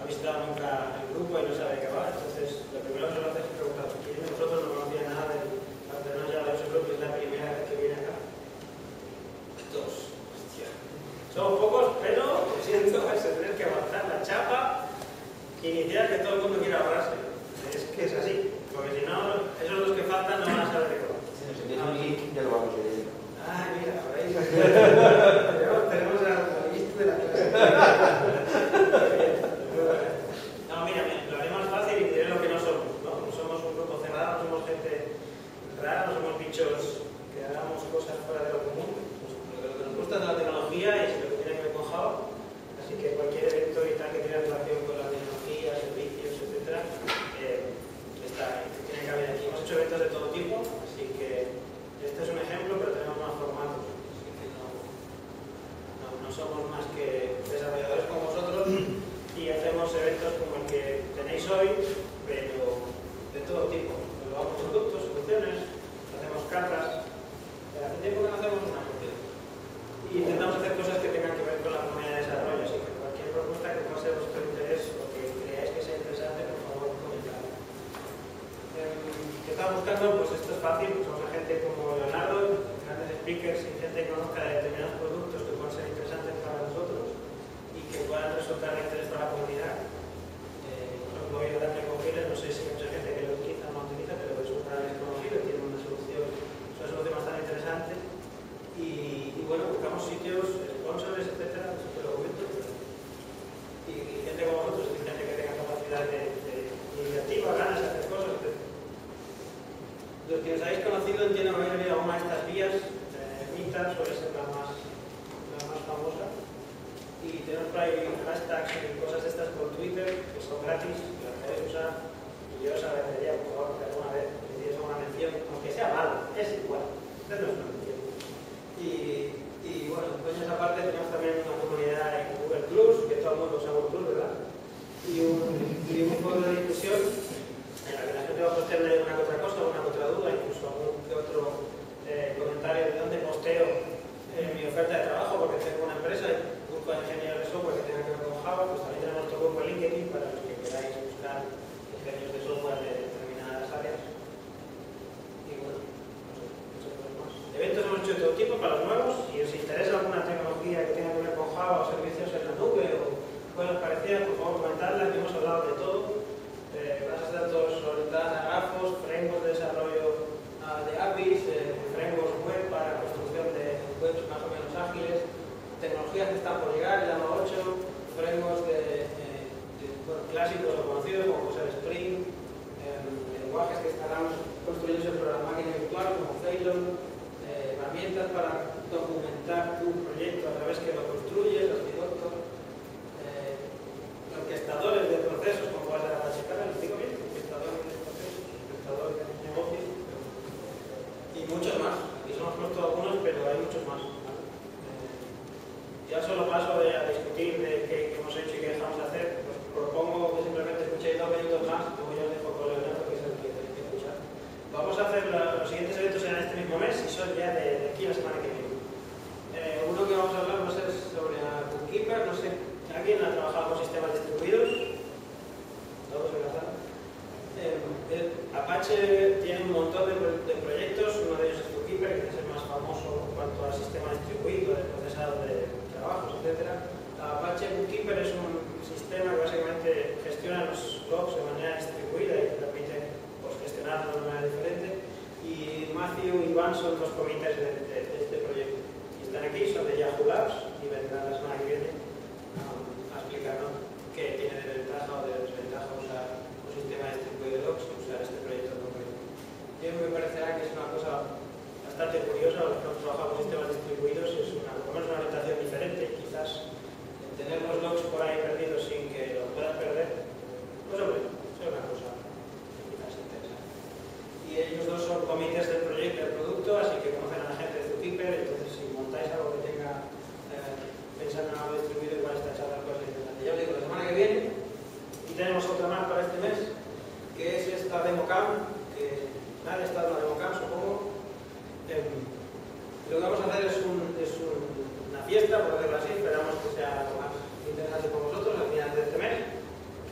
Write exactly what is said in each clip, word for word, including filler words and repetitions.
visitado nunca el grupo y no sabe de qué va. Entonces, lo primero que se lo hace es preguntar, ¿quién de vosotros no conocía nada del Barcelona ya de ese grupo y es la primera vez que viene acá? Dos. Hostia. Somos pocos, pero lo siento, vais a tener que avanzar la chapa que iniciar que todo el mundo quiera ahorrarse. Es que es así, porque si no, esos dos que faltan no van a saber de qué va. Si nos envías un link, ya lo vamos a ver. Ah, mira, por ahí. Tenemos al ministro de la clase. No, mira, lo haré más fácil y diré lo que no somos, ¿no? No somos un grupo cerrado, no somos gente rara, no somos bichos que hagamos cosas fuera de lo común. Pues lo que nos gusta es la tecnología y lo que tiene que ver con Java. Así que cualquier evento y tal que tenga relación con la tecnología, servicios, etcétera, eh, está, tiene que haber aquí. Hemos hecho eventos de todo tipo, así que este es un ejemplo, pero tenemos más formatos. Así que no, no, no somos más que desarrolladores como vosotros y hacemos eventos como el que tenéis hoy, pero de todo tipo. Probamos productos, soluciones, hacemos cartas. Hace tiempo que no hacemos una cuestión. Y intentamos hacer cosas que tengan que ver con la comunidad de desarrollo, así que cualquier propuesta que pueda ser de vuestro interés o que creáis que sea interesante, por favor, comentad. Eh, ¿Qué estamos buscando? Pues esto es fácil, somos gente como Leonardo, grandes speakers y gente que conozca de determinados productos que puedan ser interesantes para nosotros y que puedan resultar de interés para la comunidad. Eh, por ejemplo, hoy ahora tengo Giles, no sé si hay mucha gente que lo utiliza o no utiliza, pero resulta que como Giles tiene una solución, es una solución bastante interesante. Y, y bueno, buscamos sitios, sponsors, etcétera, siempre lo comento. Y, y gente como vosotros, y gente que tenga capacidad de, de iniciativa, ganas de hacer cosas, etcétera. Los que os habéis conocido entiendo que habéis venido a una de estas vías, eh, Mita suele ser la más, la más famosa. Y tenemos por ahí hashtags y cosas estas por Twitter, que son gratis, que las podéis usar. Y yo os agradecería, por favor, que alguna vez me diese una mención, aunque sea malo, es igual. Ustedes no es una mención. Y, y bueno, después de esa parte tenemos también una comunidad en Google Plus, que todo el mundo usa Google Plus, ¿verdad? Y un, y un foro de discusión en la que la gente va a postearle una que otra cosa, una que otra duda, incluso algún que otro eh, comentario de dónde posteo eh, mi oferta de trabajo, porque tengo una empresa y busco a ingenieros de software que tenga que ver con Java. Pues también tenemos nuestro grupo en LinkedIn para los que queráis buscar ingenieros de software de determinadas áreas. Y bueno, eventos hemos hecho de todo tipo para los nuevos. Si os interesa alguna tecnología que tenga que ver con Java o servicios en la nube o cosas parecidas, por favor comentadlas, que hemos hablado de todo. Eh, bases de datos orientadas a grafos, frameworks de desarrollo uh, de A P Is, eh, frameworks web para construcción de webs más o menos ágiles, tecnologías que están por llegar, Llama ocho, frameworks de, eh, de, bueno, clásicos o conocidos como puede ser Spring, eh, lenguajes que estarán construyéndose sobre la máquina virtual como Ceylon, herramientas para documentar tu proyecto a través que lo construyes, los pilotos, eh, orquestadores de procesos como puede ser Apache Kernel, ¿lo digo bien? Orquestadores de procesos, orquestadores de negocios y muchos más. Aquí solo hemos puesto algunos, pero hay muchos más. Eh, ya solo paso de, a discutir de qué, qué hemos hecho y qué dejamos de hacer. Pues propongo que simplemente escuchéis dos minutos más, luego ya os dejo con Leonardo, que es el que tenéis que escuchar. Vamos a hacer la, los siguientes eventos en este mismo mes y son ya de, de aquí a la semana que viene. Eh, uno que vamos a hablar va a ser sobre a Bookkeeper. No sé, ¿alguien ha trabajado con sistemas distribuidos? Todos en la sala. Eh, eh, Apache tiene un montón de, de proyectos, uno de ellos es Bookkeeper, que es el más famoso en cuanto al sistema distribuido, el procesado de trabajos, etcétera. Apache Bookkeeper es un sistema que básicamente gestiona los logs de manera distribuida y permite gestionarlo de una manera diferente. Y Matthew y Iván son dos comités de, de, de este proyecto. Y están aquí, son de Yahoo Labs y vendrán la semana que viene um, a explicarnos qué tiene de ventaja o de desventaja usar un sistema distribuido de logs y usar este proyecto en concreto. Yo me parecerá que es una cosa bastante curiosa. Los que hemos trabajado con sistemas distribuidos es una, por lo menos una orientación diferente. Quizás tener los logs por ahí perdidos sin que los puedas perder, pues hombre, es una cosa. Y ellos dos son comités del proyecto, del producto, así que conocen a la gente de Bookkeeper. Entonces, si montáis algo que tenga eh, pensando en algo distribuido, igual está echada cosas interesantes. Ya os digo, la semana que viene, y tenemos otra más para este mes, que es esta DemoCamp, que nadie está en la DemoCamp, supongo. Eh, lo que vamos a hacer es, un, es un, una fiesta, por decirlo así. Esperamos que sea lo más interesante con vosotros al final de este mes,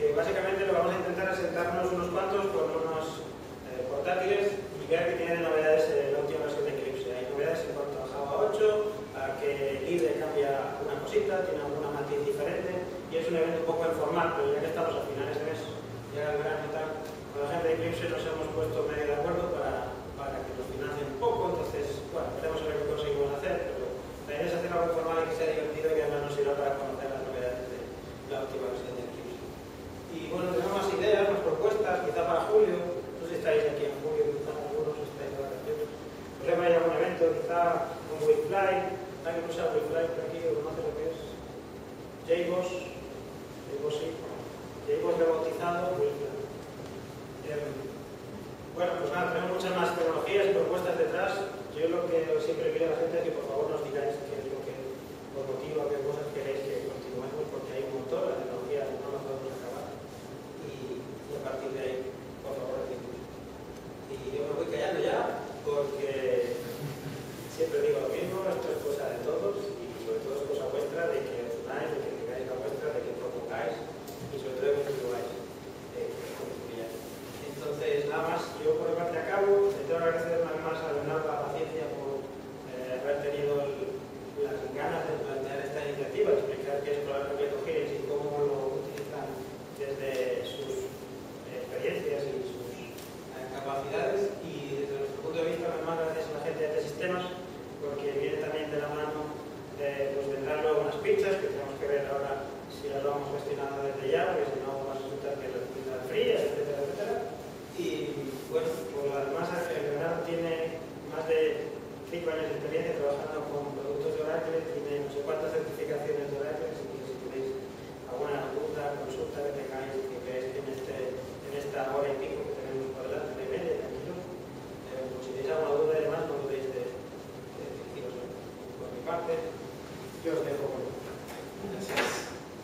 un evento un poco informal, pero ya que estamos a finales de mes, ya el verano y tal, con la gente de Eclipse nos hemos puesto medio de acuerdo para, para que nos financien un poco, entonces, bueno, veremos a ver qué conseguimos hacer, pero la idea es hacer algo informal y que sea divertido y que además nos sirva para conocer las novedades de la última versión de Eclipse. Y bueno, tenemos más ideas, más propuestas, quizá para julio, no sé si estáis aquí en julio, quizá algunos estáis de vacaciones, os llama a algún evento, quizá un WeFly, alguien no sabe WeFly por aquí, o conoce lo que es JBoss, JBoss sí, JBoss rebautizado, WeFly. Eh, bueno, pues nada, tenemos muchas más tecnologías y propuestas detrás. Yo lo que siempre pido a la gente es que por favor nos digáis qué es lo que os motiva, qué cosas queréis que continuemos, porque hay un montón, la tecnología no la podemos acabar. Y, y a partir de ahí, por favor, decimos. Y yo me voy callando ya, porque siempre digo lo mismo, esto es cosa de todos, y sobre todo es cosa vuestra, de que os unáis, de que digáis la vuestra, de que propongáis, y sobre todo de que contribuyáis. Eh, Entonces, nada más, yo por mi parte acabo. Le tengo que agradecer una vez más a Leonardo la paciencia por eh, haber tenido el, las ganas de plantear esta iniciativa, de explicar qué es Proyecto Giles y cómo lo utilizan desde sus eh, experiencias y sus eh, capacidades. Y desde nuestro punto de vista, además, gracias a la gente de T-Sistemas, porque viene también de la mano, eh, pues vendrán luego unas pizzas que tenemos que ver ahora si las vamos gestionando desde ya, porque si no va a resultar que las pizzas frías, etcétera, etcétera. Y bueno, por lo demás, el Leonardo tiene más de cinco años de experiencia trabajando con productos de Oracle, tiene no sé cuántas certificaciones de Oracle, así que si tenéis alguna duda, consulta que tengáis, que veáis que en, este, en esta hora y pico que tenemos por delante de media, tranquilo, eh, pues si tenéis alguna duda y demás, no dudéis de, de deciros. Por mi parte, yo os dejo con él. Gracias.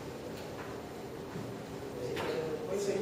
Hoy sí.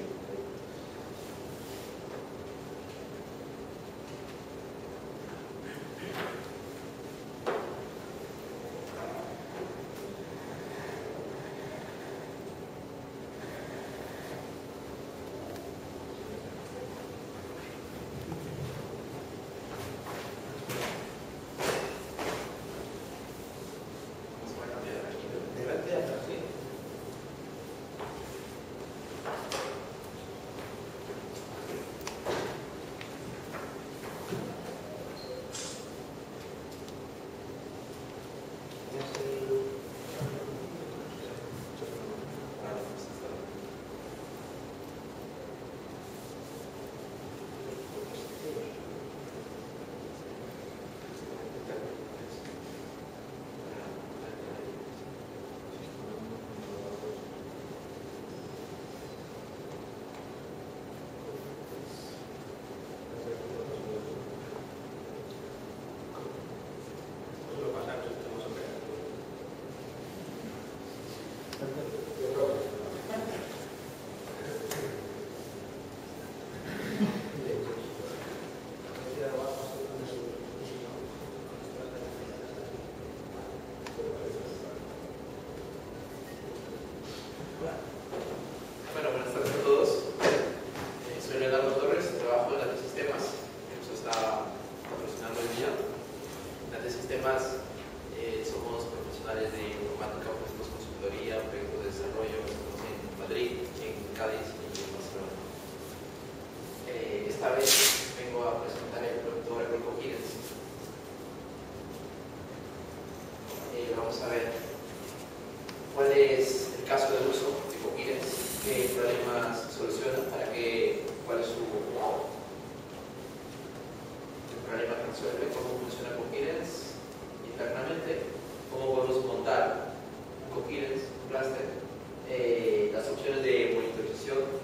Bueno, buenas tardes a todos. Eh, soy Leonardo Torres, trabajo en la T-Sistemas, que nos está patrocinando el día. En la T-Sistemas eh, somos profesionales de informática, ofrecemos consultoría, proyectos de desarrollo, estamos en Madrid, en Cádiz y en Barcelona. Eh, esta vez vengo a presentar el producto Oracle Coherence. Eh, vamos a ver cuál es el caso de uso de Coherence, qué problemas soluciona, para qué, cuál es su el problema que resuelve, cómo funciona Coherence internamente, cómo podemos montar un Coherence, un cluster, eh, las opciones de monitorización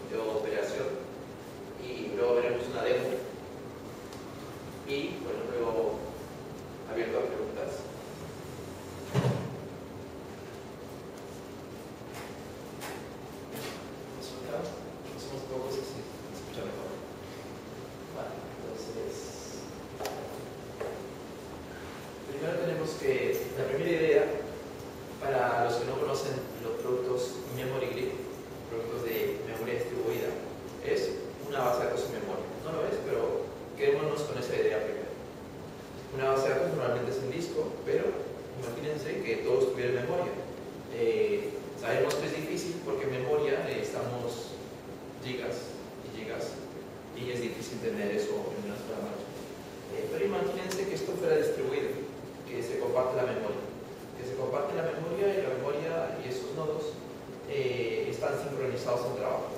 usados en trabajo.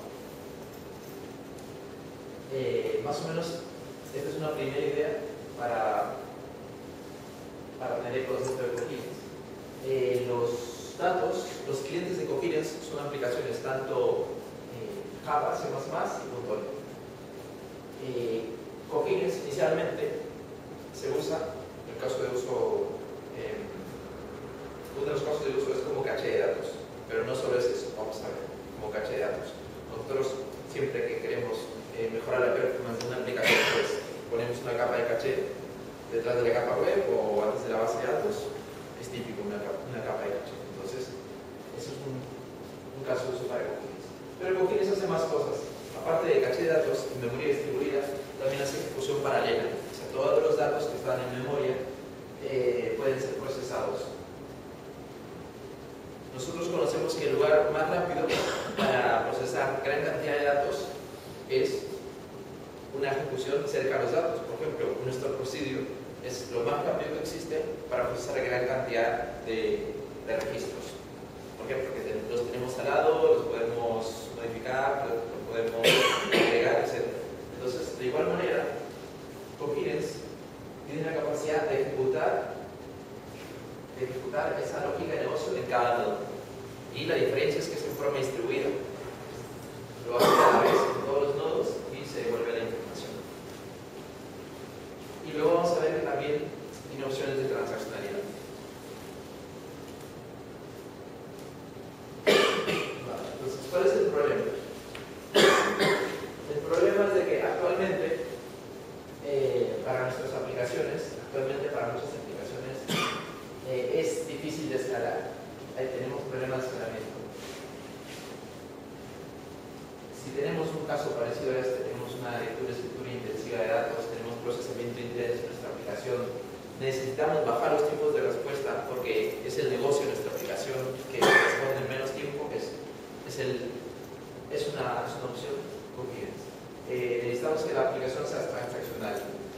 Eh, más o menos, esta es una primera idea para, para tener el concepto de Coherence. Eh, los datos, los clientes de Coherence son aplicaciones tanto eh, Java, C más más y punto net. Eh, Coherence inicialmente se usa, en el caso de uso, eh, uno de los casos de uso es como caché de datos, pero no solo es eso, vamos a ver, como caché de datos. Nosotros siempre que queremos eh, mejorar la performance de una aplicación, pues ponemos una capa de caché detrás de la capa web o antes de la base de datos, es típico una capa, una capa de caché. Entonces, eso es un, un caso de uso para Coherence. Pero Coherence hace más cosas. Aparte de caché de datos y memoria distribuida, también hace ejecución paralela. O sea, todos los datos que están en memoria eh, pueden ser procesados. Nosotros conocemos que el lugar más rápido para procesar gran cantidad de datos es una ejecución cerca a los datos. Por ejemplo, nuestro procedure es lo más rápido que existe para procesar gran cantidad de, de registros. ¿Por qué? Porque los tenemos al lado, los podemos modificar, los podemos agregar, etcétera. Entonces, de igual manera, Coherence tiene la capacidad de ejecutar, de ejecutar esa lógica de negocio en cada nodo. Y la diferencia es que es en forma distribuida. Lo hace a la vez en todos los nodos y se devuelve la información. Y luego vamos a ver que también tiene opciones de transaccionalidad. Vale, entonces, ¿cuál es el problema? El problema es de que actualmente, eh, para nuestras aplicaciones, actualmente para muchas aplicaciones, eh, es difícil de escalar. Ahí tenemos problemas de escalamiento. Si tenemos un caso parecido a este, tenemos una lectura, escritura intensiva de datos, tenemos procesamiento intenso en nuestra aplicación, necesitamos bajar los tiempos de respuesta porque es el negocio de nuestra aplicación que responde en menos tiempo, es, es, el, es, una, es una opción. Eh, necesitamos que la aplicación sea transaccional.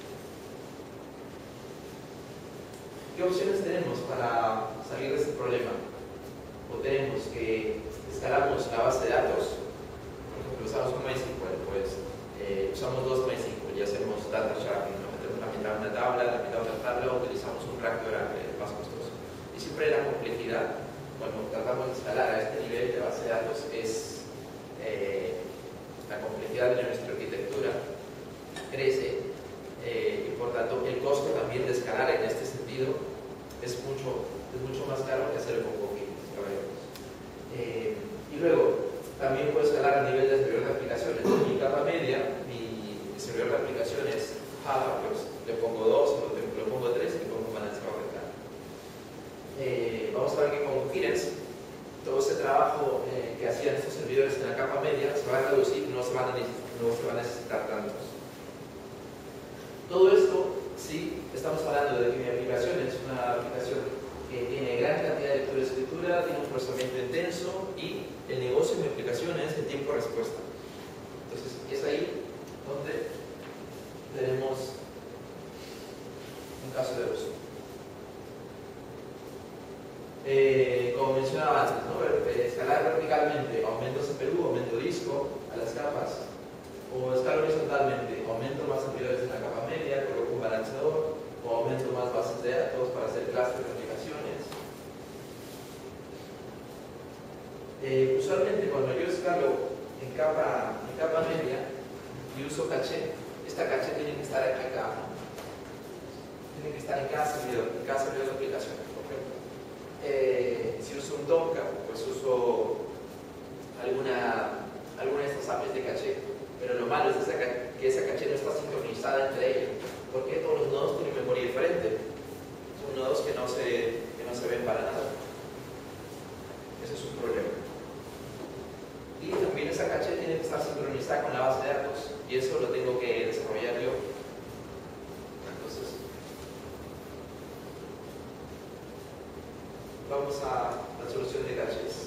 ¿Qué opciones tenemos para salir de este problema? O tenemos que escalamos la base de datos, por ejemplo, usamos un MySQL, pues eh, usamos dos MySQL y hacemos data sharding, ¿no? Metemos la mitad de una tabla, la mitad de una tabla, utilizamos un rank de Oracle más costoso. Y siempre la complejidad, cuando tratamos de escalar a este nivel de base de datos, es eh, la complejidad de nuestra arquitectura crece eh, y por tanto el costo también de escalar en este sentido es mucho, es mucho más caro que hacerlo con Coherence. Eh, y luego también puedo escalar a nivel de servidor de aplicaciones. En mi capa media, mi servidor de aplicaciones Java, pues le pongo dos, lo, lo pongo tres y le pongo un balanceador de carga. Eh, vamos a ver que con Coherence todo ese trabajo eh, que hacían estos servidores en la capa media se va a reducir, no se van a, no se van a necesitar tantos. Todo esto, sí, estamos hablando de que mi aplicación es una aplicación que tiene gran cantidad de lectura y escritura, tiene un procesamiento intenso y el negocio de mi aplicación es el tiempo de respuesta. Entonces, es ahí donde tenemos un caso de uso. Eh, como mencionaba antes, ¿no? Escalar verticalmente, aumento C P U, aumento disco a las capas, o escalo horizontalmente, aumento más servidores en la capa media, coloco un balanceador, o aumento más bases de datos para hacer clusters de aplicaciones. Eh, usualmente cuando yo escalo en capa, en capa media y uso caché, esta caché tiene que estar aquí acá, ¿no? Tiene que estar en cada servidor, en cada servidor de aplicaciones. Eh, si uso un Docker, pues uso alguna, alguna de estas A P Is de caché, pero lo malo es esa, que esa caché no está sincronizada entre ellos, porque todos los nodos tienen memoria diferente, son nodos que no se, que no se ven para nada. Ese es un problema. Y también esa caché tiene que estar sincronizada con la base de datos, y eso lo tengo que desarrollar yo. Entonces, vamos a la solución de cachés.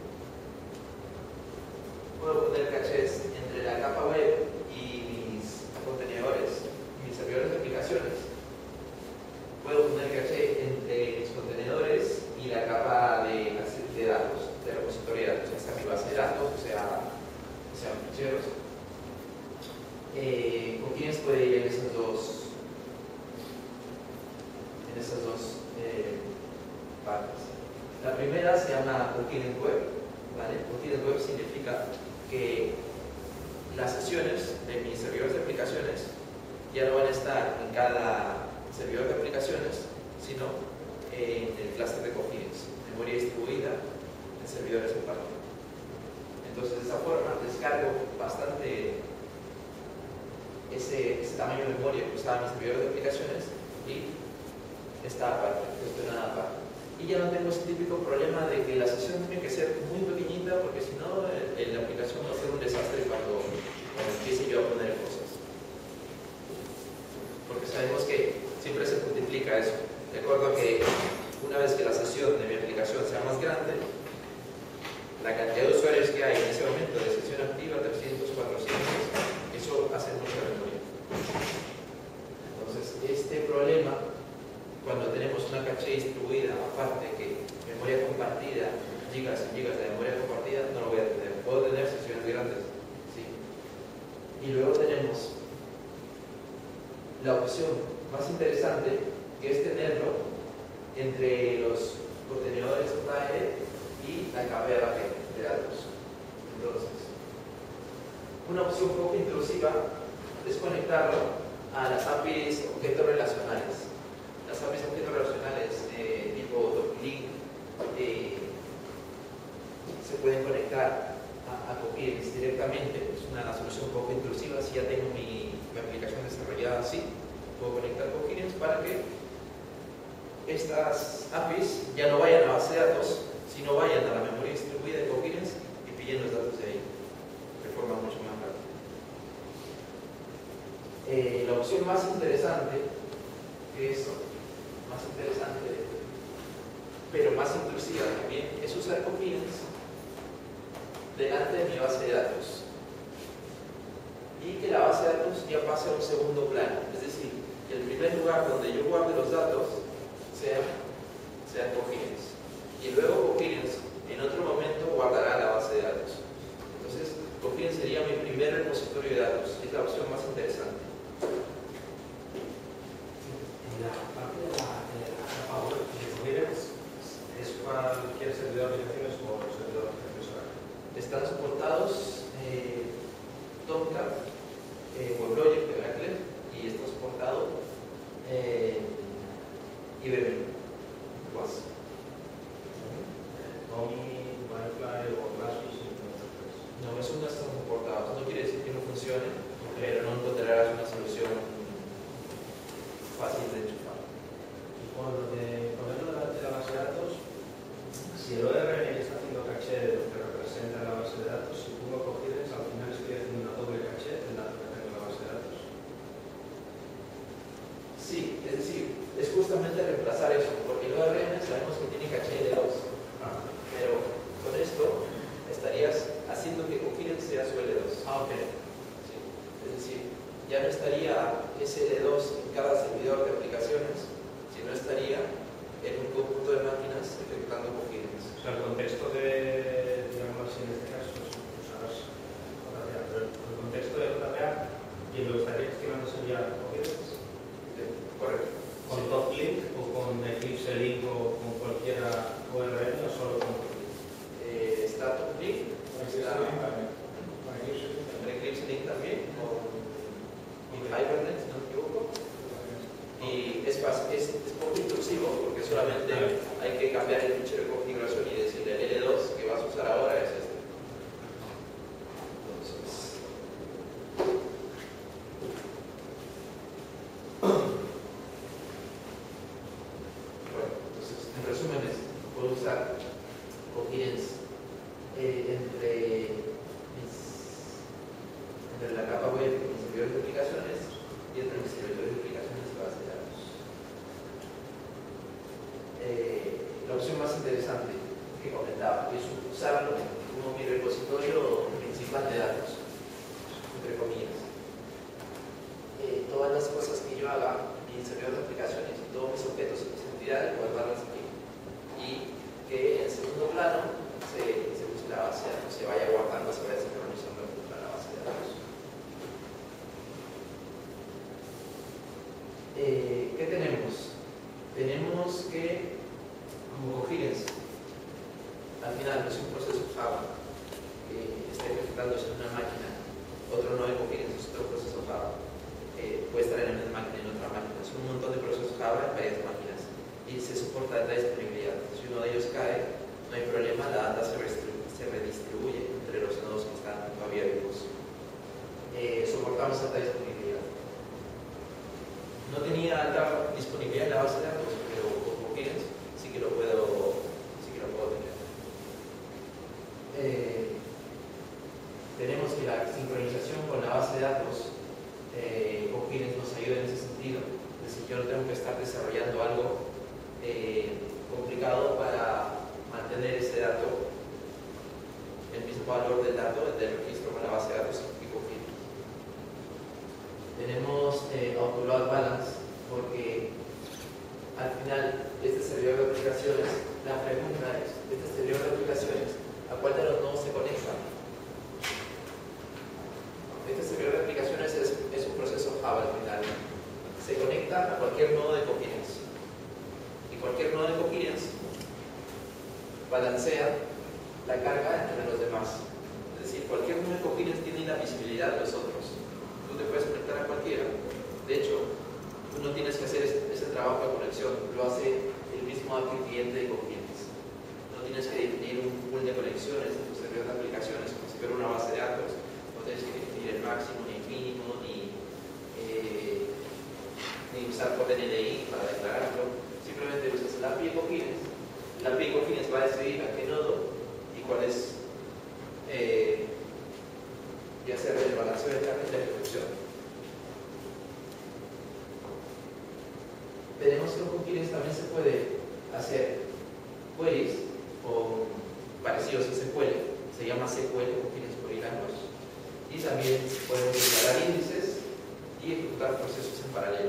Puedo poner cachés entre la capa web y mis contenedores, mis servidores de aplicaciones. Puedo poner caché entre mis contenedores y la capa de, de datos, de repositorio de datos, ya sea mi base de datos, o sea llama Coherent Web, ¿vale? Coherent Web significa que las sesiones de mis servidores de aplicaciones ya no van a estar en cada servidor de aplicaciones, sino en el clúster de Coherence, memoria distribuida en servidores en paralelo. Entonces, de esa forma, descargo bastante ese, ese tamaño de memoria que usaba mi servidor de aplicaciones y está aparte, gestionada aparte. Y ya no tengo ese típico problema de que la sesión tiene que ser muy pequeñita, porque si no, la aplicación va a ser un desastre cuando, cuando empiece yo a poner cosas. Porque sabemos que siempre se multiplica eso. Recuerdo que una vez que la sesión de mi aplicación sea más grande, la cantidad de usuarios que hay en ese momento de sesión activa, trescientos, cuatrocientos, eso hace mucha memoria. Entonces, este problema, cuando tenemos una caché distribuida, aparte que memoria compartida, gigas y gigas de memoria compartida, no lo voy a tener. Puedo tener sesiones grandes, ¿sí? Y luego tenemos la opción más interesante, que es tenerlo entre los contenedores J R y la capa de datos. Entonces, una opción poco intrusiva es conectarlo a las A P Is objetos relacionales. Las A P Is objetos relacionales eh, tipo DocLink eh, se pueden conectar a, a Coherence directamente. Es una solución poco intrusiva. Si ya tengo mi, mi aplicación desarrollada así, puedo conectar Coherence para que estas A P Is ya no vayan a la base de datos, sino vayan a la memoria distribuida de Coherence y pillen los datos de ahí de forma mucho más rápida. Eh, la opción más interesante, que es más interesante, pero más intrusiva también, es usar Coherence delante de mi base de datos y que la base de datos ya pase a un segundo plano. Es decir, que el primer lugar donde yo guarde los datos sea, sea Coherence. Y luego Coherence en otro momento guardará la base de datos. Entonces, Coherence sería mi primer repositorio de datos. Es la opción más interesante. En la parte de la, de la capa web de Coherence, ¿es cualquier servidor de aplicaciones o servidor de aplicaciones? Están soportados eh, Tomcat, eh, WebLogic de Oracle, y está soportado eh, I B M, W A S. Tommy, Firefly o Glassfish. No, esos no están soportados. No quiere decir que no funcione, pero no encontrarás una solución fácil de enchufar. Y con lo de ponerlo delante de la base de datos, si el O R M está haciendo caché de lo que representa la base de datos, si pongo Coherence, al final estoy haciendo una doble caché del dato que tengo en la base de datos. Sí, es decir, es justamente reemplazar eso, porque el O R M sabemos que tiene caché de dos, Ah, pero con esto estarías haciendo que Coherence sea su L dos. ah ok. Sí. Es decir, ya no estaría ese L dos en cada servidor de aplicaciones, sino estaría en un conjunto de máquinas ejecutando Coherence. O sea, el contexto de, digamos así, en este caso, usarás J P A, pero el contexto de J P A, quien lo estaría gestionando sería Coherence. Correcto. ¿Con Sí. DocLink o con Eclipse Link o con cualquiera O R M o solo con Coherence? Eh, está TopLink, está Con Eclipse Link también, con Hibernate, si no me equivoco. Y es, fácil, es, es poco intrusivo porque solamente hay que cambiar el fichero de configuración y decirle el L dos que vas a usar ahora es este. Entonces, bueno, entonces en resumen es, puedo usar Coherence eh, entre, mis, entre la capa web y mis servidores de aplicaciones y entre mis servidores de aplicaciones y base de datos. Eh, la opción más interesante que comentaba es usarlo como mi repositorio principal de datos, entre comillas. Eh, todas las cosas que yo haga en mi servidor de aplicaciones y todos mis objetos y mis entidades, guardarlas aquí. Y que en segundo plano se, se use la base de datos, se vaya guardando, se vaya sincronizando con la base de datos. Eh, ¿Qué tenemos? Tenemos que, como Coherence, ejecutándose en una máquina, otro nodo de cookies es otro proceso Java. Eh, puede estar en la misma máquina, en otra máquina. Es un montón de procesos Java en varias máquinas y se soporta data disponibilidad. Si uno de ellos cae, no hay problema, la data se, se redistribuye entre los nodos que están todavía vivos. Eh, soportamos alta disponibilidad. No tenía alta disponibilidad en la base de datos, pero con cookies sí que lo puedo, sí que lo puedo tener. Eh, tenemos que la sincronización con la base de datos eh, cookies nos ayuda en ese sentido. Es decir, yo no tengo que estar desarrollando algo eh, complicado para mantener ese dato, el mismo valor del dato del registro con la base de datos y cookies. Tenemos eh, Auto-Load Balance porque al final este servidor de aplicaciones, la pregunta es, este servidor de aplicaciones, ¿a cuál de los nodos se conecta? Este servidor de aplicaciones es, es un proceso Java al final. Se conecta a cualquier nodo de cookies y cualquier nodo de cookies balancea la carga entre los demás. Es decir, cualquier nodo de cookies tiene la visibilidad de los otros. Tú te puedes conectar a cualquiera. De hecho, tú no tienes que hacer ese, ese trabajo de conexión, lo hace el mismo A P I cliente de cookies. No tienes que definir un pool de conexiones en tu servidor de aplicaciones como si fuera una base de datos. No tienes que definir el máximo, ni el mínimo, ni, eh, ni usar por N D I para declararlo. Simplemente usas el A P I de cookies. El A P I de cookies va a decidir a qué nodo y cuál es eh, y hacer el balanceo de carga y la ejecución. Tenemos que con cookies también se puede hacer queries o parecidos a S Q L, se llama S Q L, cookies query language, y también podemos declarar índices y ejecutar procesos en paralelo.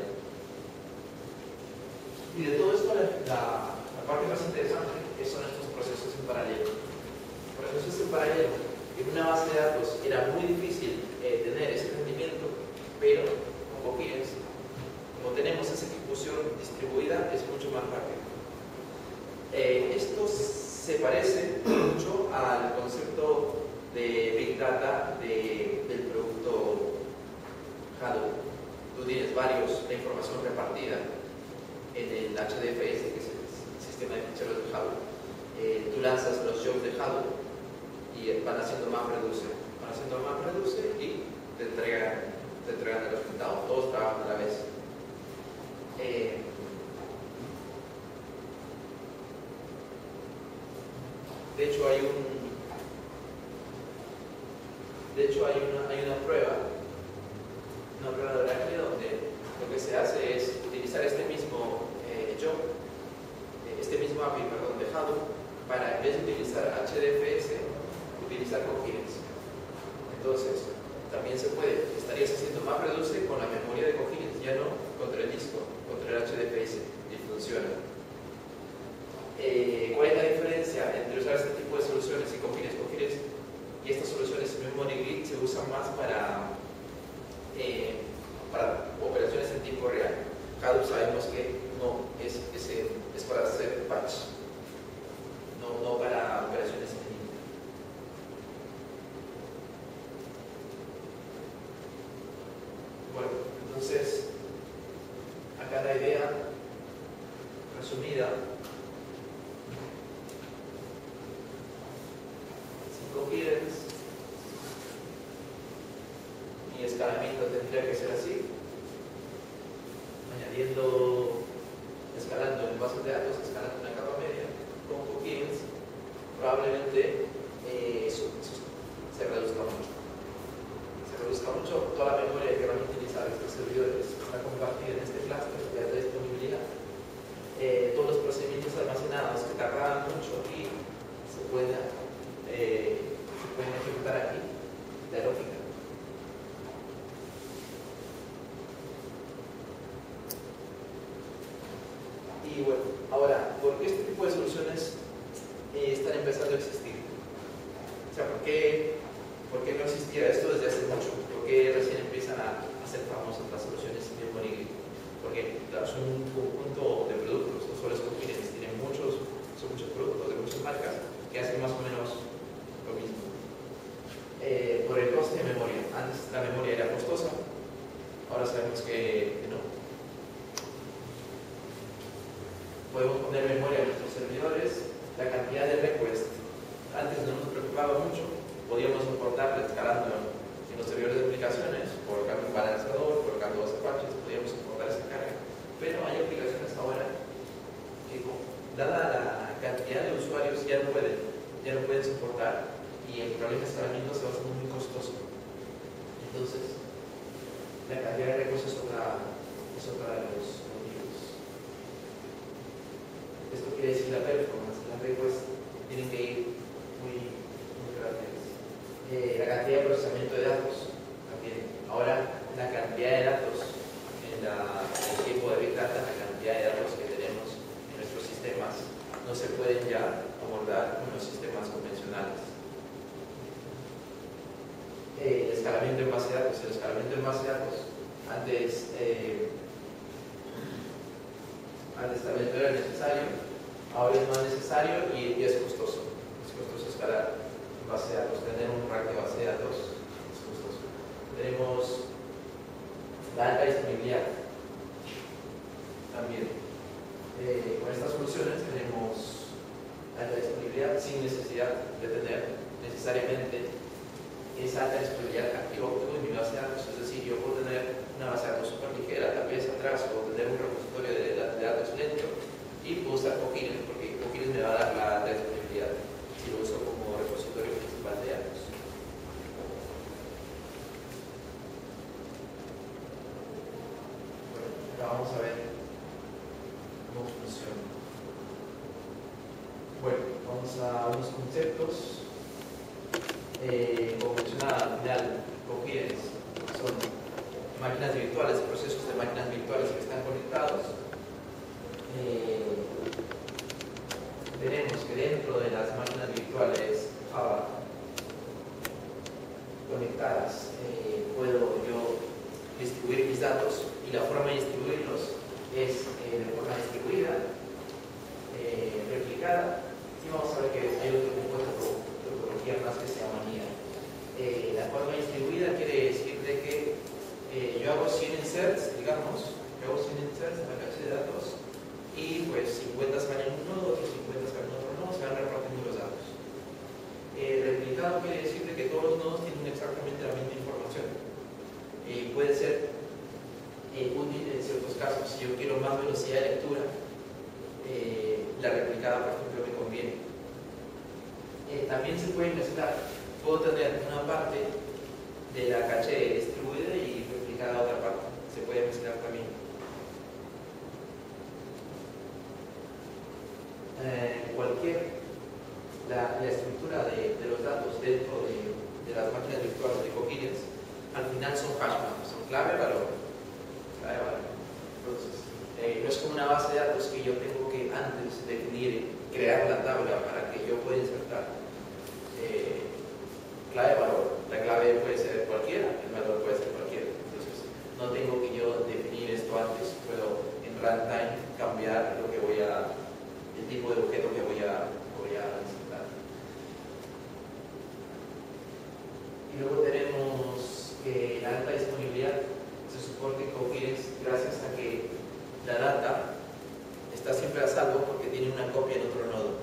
Y de todo esto, la, la, la parte más interesante son estos procesos en paralelo. Procesos en paralelo, en una base de datos era muy difícil eh, tener ese rendimiento, pero con cookies, como tenemos esa ejecución distribuida, es mucho más rápido. Eh, esto se parece mucho al concepto de Big Data de, del producto Hadoop. Tú tienes varios, la información repartida en el H D F S, que es el sistema de ficheros de Hadoop. Eh, tú lanzas los jobs de Hadoop y van haciendo más reduce, van haciendo más reduce y te entregan, te entregan el resultado. Todos trabajan a la vez. Eh, de hecho hay un de hecho hay una, hay una prueba una prueba de Oracle donde lo que se hace es utilizar este mismo eh, job este mismo A P I, perdón, de Hadoop para en vez de utilizar H D F S utilizar cookies. Entonces también se puede, estarías haciendo más reduce con la memoria de cookies, ya no contra el disco, contra el H D F S, y funciona. Eh, ¿Cuál es la diferencia entre usar este tipo de soluciones y cookies? Cookies y estas soluciones en Memory Grid se usan más para, eh, para operaciones en tiempo real. Hadoop sabemos que no es, es, es para hacer patch, no, no para operaciones en línea. Bueno, entonces, acá la idea resumida, sin cookies, mi escalamiento tendría que ser así, añadiendo, escalando en bases de datos, escalando una capa media, con cookies, probablemente eh, eso, eso se reduzca mucho. Se reduzca mucho, toda la memoria que van a utilizar estos servidores está compartida en este cluster de alta disponibilidad. Eh, todos los procedimientos almacenados que tardaban mucho aquí se pueden, eh, se pueden ejecutar aquí, de lógica. Y bueno, ahora, ¿por qué este tipo de soluciones eh, están empezando a existir? O sea, ¿por qué, ¿por qué no existía esto desde hace mucho? ¿Por qué recién empiezan a, a ser famosas las soluciones en Memory Grid? Porque claro, son un conjunto de productos, no solo es cookies, tienen muchos, son muchos productos de muchas marcas que hacen más o menos lo mismo. Eh, ahora sabemos que, que no. Podemos poner memoria a nuestros servidores, la cantidad de requests. Antes no nos preocupaba mucho, podíamos soportarla escalando en los servidores de aplicaciones, colocando un balanceador, colocando dos Apaches, podíamos soportar esa carga. Pero hay aplicaciones ahora que, dada la cantidad de usuarios, ya no pueden, ya no pueden soportar y el problema de escalamiento se va haciendo muy costoso. Entonces, la cantidad de recursos es otra, es otra de los motivos. Esto quiere decir la performance. Las requests tienen que ir muy, muy rápidas. Eh, la cantidad de procesamiento de datos también. Ahora, la cantidad de datos en, la, en el tiempo de Big Data, la cantidad de datos que tenemos en nuestros sistemas, no se pueden ya abordar con los sistemas convencionales. Eh, el escalamiento en base de datos. El escalamiento en base de datos antes, eh, antes también no era necesario, ahora es más necesario y, y es costoso. Es costoso escalar en base de datos. Tener un rack de base de datos es costoso. Tenemos la alta disponibilidad también. Eh, con estas soluciones tenemos alta disponibilidad sin necesidad de tener necesariamente esa alta disponibilidad activa en mi base de datos. Es decir, yo puedo tener una base de datos súper ligera, tal vez atrás, o tener un repositorio de, de datos lento y puedo usar Coquines, porque Coquines me va a dar la alta disponibilidad si lo uso como repositorio principal de datos. Bueno, ahora vamos a ver cómo funciona. Bueno, vamos a unos conceptos. Eh, como mencionaba, al final, Coquines son máquinas virtuales, procesos de máquinas virtuales que están conectados. Eh, tenemos que dentro de las máquinas virtuales Java conectadas, eh, puedo yo distribuir mis datos y la forma de distribuirlos es eh, de forma distribuida, eh, replicada, y vamos a ver que hay otro tipo de topología más que se llama N I A. Eh, la forma distribuida quiere decir de que eh, yo hago cien inserts, digamos, yo hago cien inserts en la caché de datos y pues cincuenta se van en un nodo, otros cincuenta se van en otro nodo, se van repartiendo los datos. Eh, replicado quiere decir de que todos los nodos tienen exactamente la misma información. Eh, puede ser eh, útil en ciertos casos. Si yo quiero más velocidad de lectura, eh, la replicada, por ejemplo, me conviene. Eh, también se puede mezclar. Puedo tener una parte de la caché distribuida y replicada a otra parte. Se puede mezclar también. Eh, cualquier la, la estructura de, de los datos dentro de, de las máquinas virtuales de Coquines al final son hash maps, son clave valor. Clave valor. Entonces, eh, no es como una base de datos que yo tengo que antes definir, crear la tabla para que yo pueda insertar. Eh, clave valor, la clave puede ser cualquiera, el valor puede ser cualquiera. Entonces, no tengo que yo definir esto antes, puedo en runtime cambiar lo que voy a, el tipo de objeto que voy a, voy a insertar. Y luego tenemos que la alta disponibilidad se soporta en Coquines gracias a que la data está siempre a salvo porque tiene una copia en otro nodo.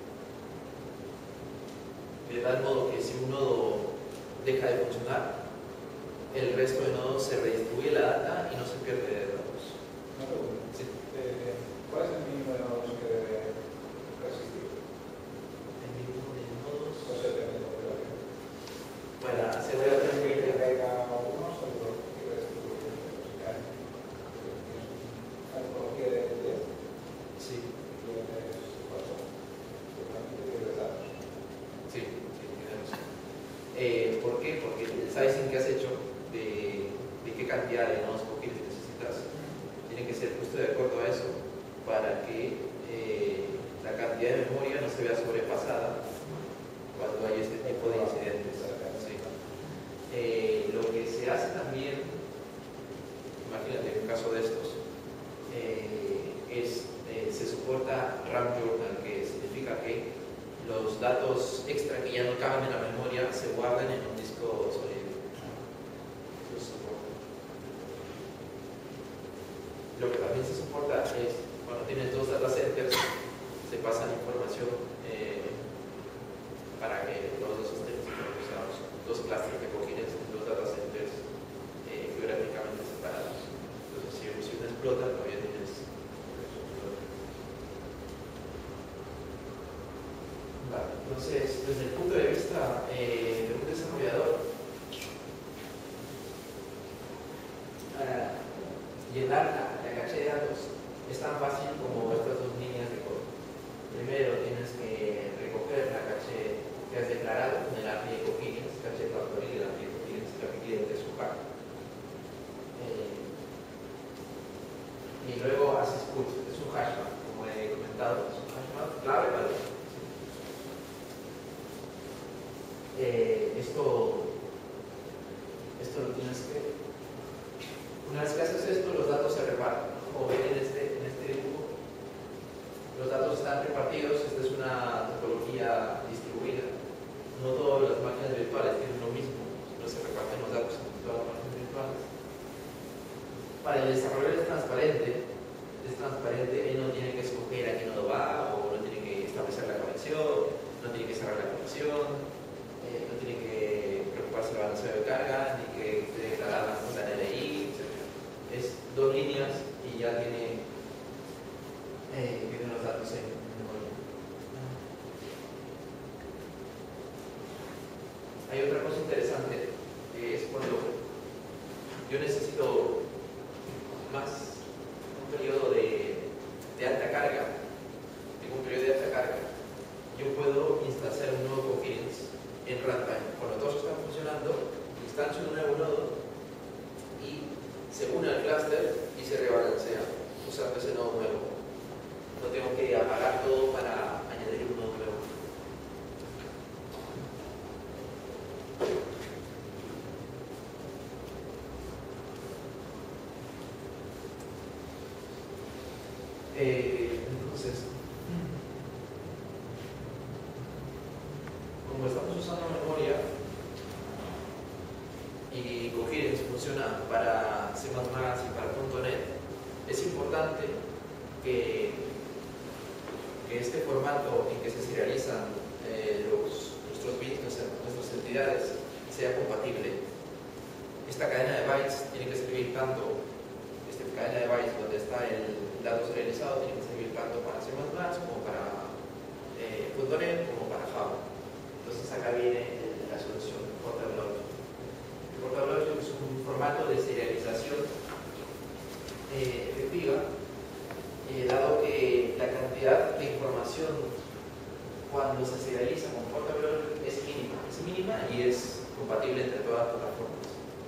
De tal modo que si un nodo deja de funcionar, el resto de nodos se redistribuye la data y no se pierde de datos. Una pregunta. Sí. Eh, ¿Cuál es el mínimo de nodos que debe resistir? El mínimo de nodos. O sea, teniendo operación. Para asegurar la que tranquilidad. caiga uno, seguro que distribuye. ¿Hay topología de diez? Sí, Tienes cuatro. Seguramente tienes datos. sí, sí, tenemos. Eh, ¿Por qué? Porque el sizing que has hecho de, de qué cantidad de nodos Coquines necesitas tiene que ser justo de acuerdo a eso para que eh, la cantidad de memoria no se vea sobrepasada cuando hay este tipo de incidentes. Sí. Eh, lo que se hace también, imagínate un caso de estos, eh, es, eh, se soporta RAM journal, que significa que los datos extra que ya no caben en la memoria se guardan en un disco sólido. Eso se soporta. también se soporta es cuando tienes dos data centers, se pasan información eh, para que los dos estén sincronizados, dos clusters de cojines, dos data centers eh, geográficamente separados. Entonces, si uno explota, todavía tienes. Vale, entonces, desde el punto de vista eh, de un desarrollador, para llenar la, la caché de datos es tan fácil como estas dos líneas de código. Primero tienes que recoger la caché que has declarado en el A P I de cojines, caché factorial y el A P I de cojines, que requiere de su pack. Eh, y luego haces push, es un hashmap, como he comentado, es un hashmap clave para eso. Eh, esto, esto lo tienes que. Una vez que haces esto, los datos se reparten. Como ven en este, en este dibujo, los datos están repartidos. Esta es una topología distribuida. No todas las máquinas virtuales tienen lo mismo, no se reparten los datos en todas las máquinas virtuales. Para el desarrollador es transparente, es transparente, él no tiene que escoger a qué nodo va, o no tiene que establecer la conexión, no tiene que cerrar la conexión, eh, no tiene que preocuparse del balanceo de carga, ni que declarar la N L I, etcétera. Es dos líneas y ya tiene, eh, tiene los datos en memoria. Hay otra cosa interesante, que es cuando yo necesito más un periodo de, de alta carga, tengo un periodo de alta carga, yo puedo instanciar un nuevo cojines en runtime. Cuando todos están funcionando, instancio un nuevo nodo y se une al clúster y se rebalancea usando ese nodo nuevo. No tengo que apagar todo para añadir un nodo nuevo. Eh, entonces, como estamos usando memoria y Coherence funciona para C más más y para punto net, es importante que, que este formato en que se serializan eh, los, nuestros bits, nuestras, nuestras entidades, sea compatible. Esta cadena de bytes tiene que servir tanto, esta cadena de bytes donde está el dato serializado tiene que servir tanto para C más más como para eh, punto net como para Java. Entonces acá viene la solución Portable Logic. El Portable Logic es un formato de serialización eh, efectiva, eh, dado que la cantidad de información cuando se serializa con Portable Logic es mínima, es mínima y es compatible entre todas las plataformas.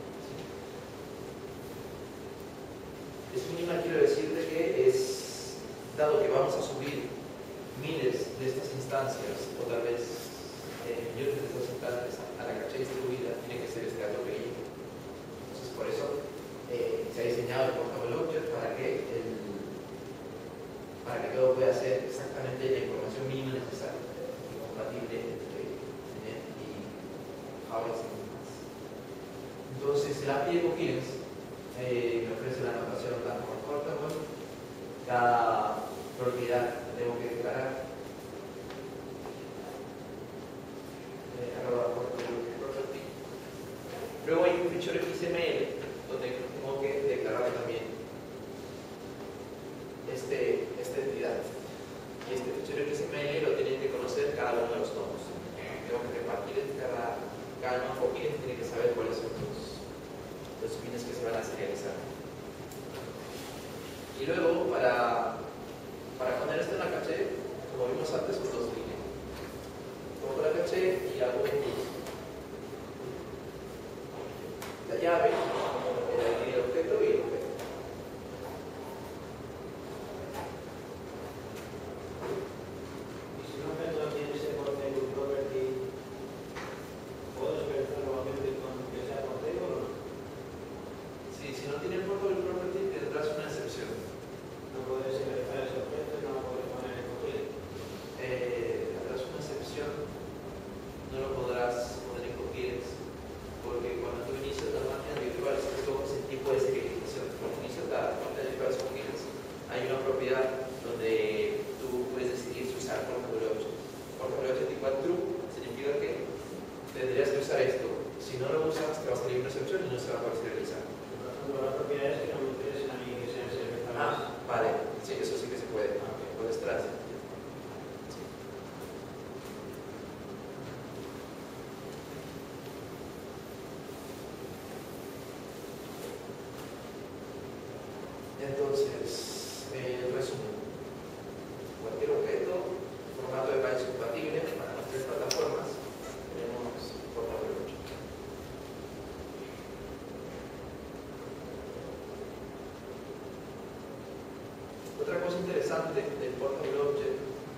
Es mínima, quiero decirte que es, dado que vamos a subir miles de estas instancias, o tal vez eh, millones de estas instancias a la caché distribuida, tiene que ser este dato pequeño. Entonces, por eso eh, se ha diseñado el Portable Object para que, el, para que todo pueda ser exactamente la información mínima necesaria y compatible entre Net y Java y C más más. Entonces, el A P I de Coherence Eh, me ofrece la anotación de la portable, cada propiedad que tengo que declarar. Eh, Luego hay un fichero X M L donde tengo que declarar también este, esta entidad. Y este fichero X M L lo tienen que conocer cada uno de los nodos. Tengo que repartir cada, cada nodo que tiene que saber cuáles son los los pines que se van a serializar. Y luego, para, para poner esto en la caché, como vimos antes, son dos líneas. Pongo la caché y hago la llave, el objeto y el objeto. Y si un objeto no tiene ese portable property, ¿puedo despertarlo nuevamente con que sea portable o no? Sí, si no tiene el portable property, tendrás una excepción. No puedes seleccionar ese objeto y no lo puedes poner en Coherence. Eh, tendrás una excepción, no lo podrás poner en Coherence, porque cuando tú inicias las máquinas virtuales no lo usas, te va a salir una excepción y no se va a poder serializar. Por ejemplo, las propiedades que no me interesan a mí que sean serializadas. Ah, vale, sí, eso sí que se puede. Ah, ok. Puedes traer. Entonces, eh, resumen. Cualquier objeto, formato de país compatible para las tres plataformas, tenemos Portable Object. Otra cosa interesante del Portable Object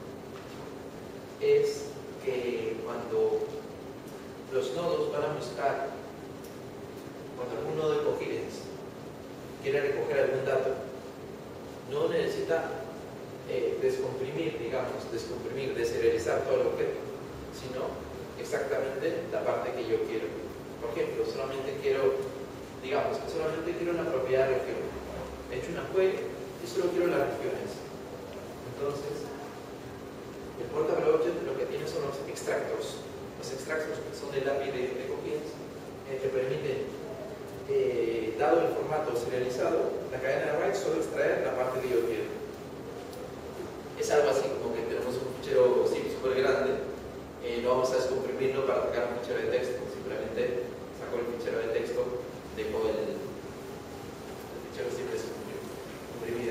es que cuando los nodos van a buscar, cuando algún nodo de Coherence quiere recoger algún dato, no necesita eh, descomprimir, digamos, descomprimir, deserializar todo el objeto, sino exactamente la parte que yo quiero. Por ejemplo, solamente quiero, digamos, que solamente quiero una propiedad región. He hecho una query y solo quiero las regiones. Entonces, el Portable Object lo que tiene son los extractors. Los extractors que son del A P I de, de Coherence eh, que permiten, eh, dado el formato serializado, la cadena de write solo extraer la parte que yo quiero. Es algo así como que tenemos un fichero zip súper grande, eh, no vamos a descomprimirlo para sacar un fichero de texto, simplemente saco el fichero de texto, dejo el, el fichero zip descomprimido.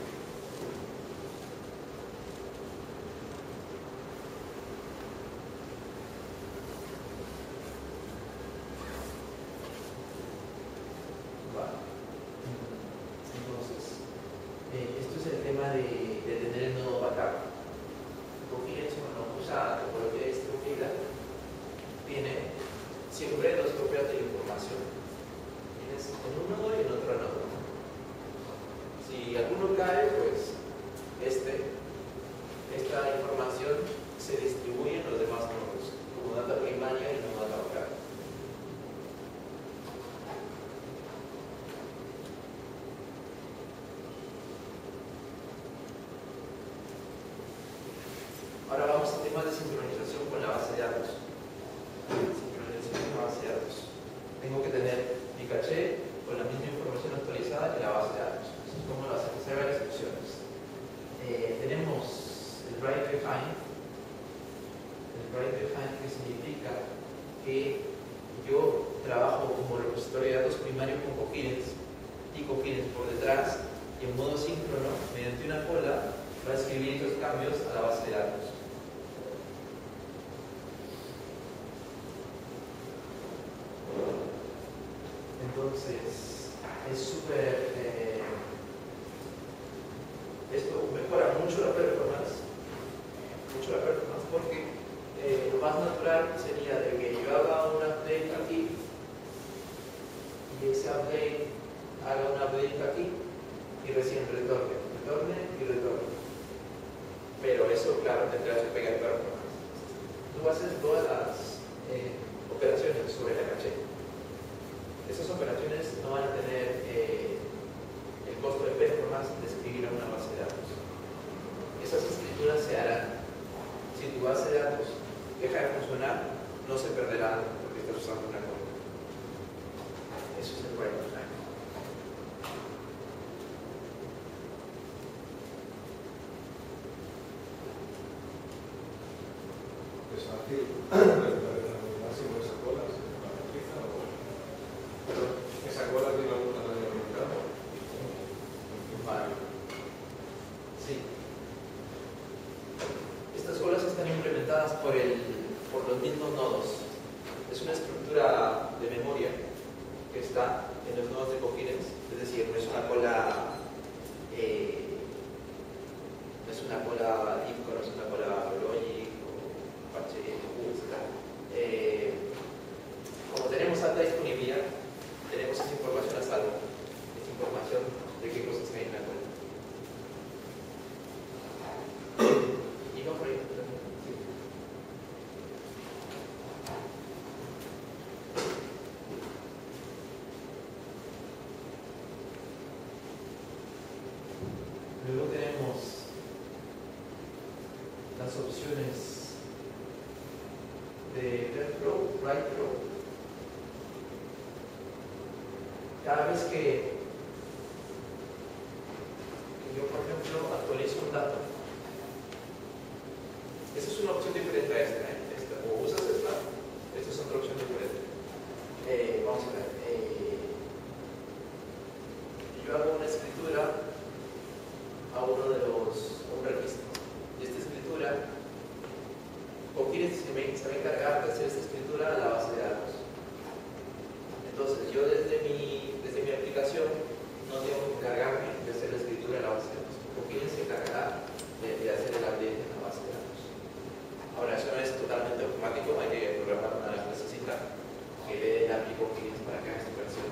Entonces, eh, esto es el tema de, de tener el nodo backup. Coherence, cuando usa topología distribuida, tiene siempre dos copias de la información. Tienes en un nodo y en otro nodo. Si alguno cae, pues este, esta información se distribuye en los demás nodos, como data primaria y no data backup. Ahora vamos al tema de sincronización con la base de datos. Sincronización con la base de datos. Tengo que tener mi caché con la misma información actualizada que la base de datos. Eso es como lo hacemos. Hay varias opciones. Eh, tenemos el write behind. El write behind, que significa que yo trabajo como repositorio de datos primario con Coherence y Coherence por detrás y en modo síncrono, mediante una cola, va a escribir esos cambios a la base de datos. Entonces, es súper... Eh, esto mejora mucho la performance, mucho la performance, porque eh, lo más natural sería de que yo haga un update aquí y ese update haga un update aquí y recién retorne, retorne y retorne. Pero eso, claro, tendrás que pegar performance. Tú haces todas las eh, operaciones sobre la caché. Esas operaciones no van a tener eh, el costo de performance de escribir a una base de datos. Esas escrituras se harán. Si tu base de datos deja de funcionar, no se perderá porque estás usando una cola. Eso es el write behind. Es fácil. Máximo esa cola se utiliza o esa cola tiene alguna tamaño limitado. Vale. Sí. Estas colas están implementadas por, el, por los mismos nodos. Es una estructura de memoria que está en los nodos de Coherence, es decir, no es una cola eh, no es una cola I P C O, no es una cola Logic o Apache o eh, como tenemos alta disponibilidad, tenemos esa información a salvo, esa información de qué cosas hay en la cola. Y no por ahí. Sí. cada vez que, que yo, por ejemplo, actualizo un dato, esa es una opción diferente a esta, ¿eh? Esta, o usas esta, esta es otra opción diferente. Eh, vamos a ver. Eh, yo hago una escritura a uno de los, a un registro, y esta escritura, Coquines se me va a encargar de hacer esta escritura a la base de datos. Entonces, yo desde mi, desde mi aplicación no tengo que encargarme de hacer la escritura a la base de datos. Coquines se encargará de, de hacer el update en la base de datos. Ahora, eso no es totalmente automático, hay que programar una necesita que le dé el A P I Coquines para que haga esta operación.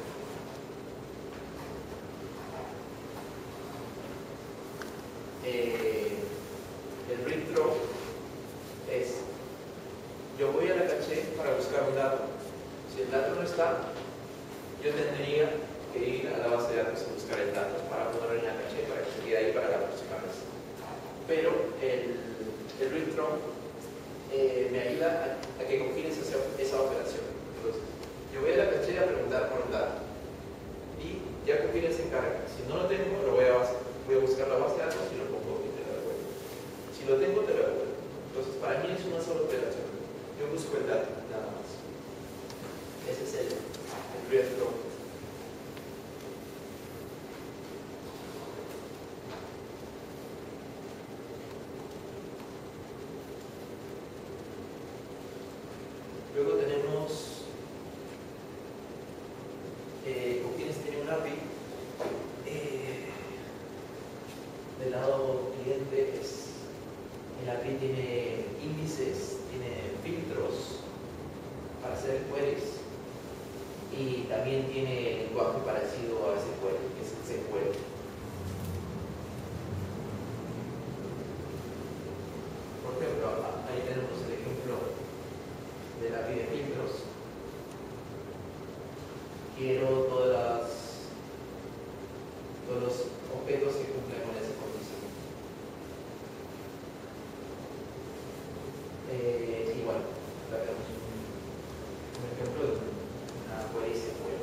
Eh, el read through es, yo voy a la caché para buscar un dato. Si el dato no está, yo tendría que ir a la base de datos a buscar el dato para ponerlo en la caché para que se quede ahí para la próxima vez. Pero el, el read through eh, me ayuda a, a que Coquines esa, esa operación. Entonces, yo voy a la caché a preguntar por un dato y ya Coquines se encarga. Si no lo tengo, lo voy a, voy a buscar la base de datos y lo pongo y te lo devuelvo. Si lo tengo, te lo devuelvo. Entonces, para mí es una sola operación. Yo busco el dato, nada más. Ese es el, el read through. Luego tenemos eh, Coquines tiene un A P I eh, del lado cliente. Es, el A P I tiene índices, tiene filtros para hacer queries y también tiene lenguaje parecido a S Q L, que es S Q L. Por ejemplo, ahí tenemos el ejemplo del A P I de filtros. Quiero todas las, todos los objetos que cumplen con esa condición. Eh, igual, acá tenemos un, un ejemplo de una query S Q L.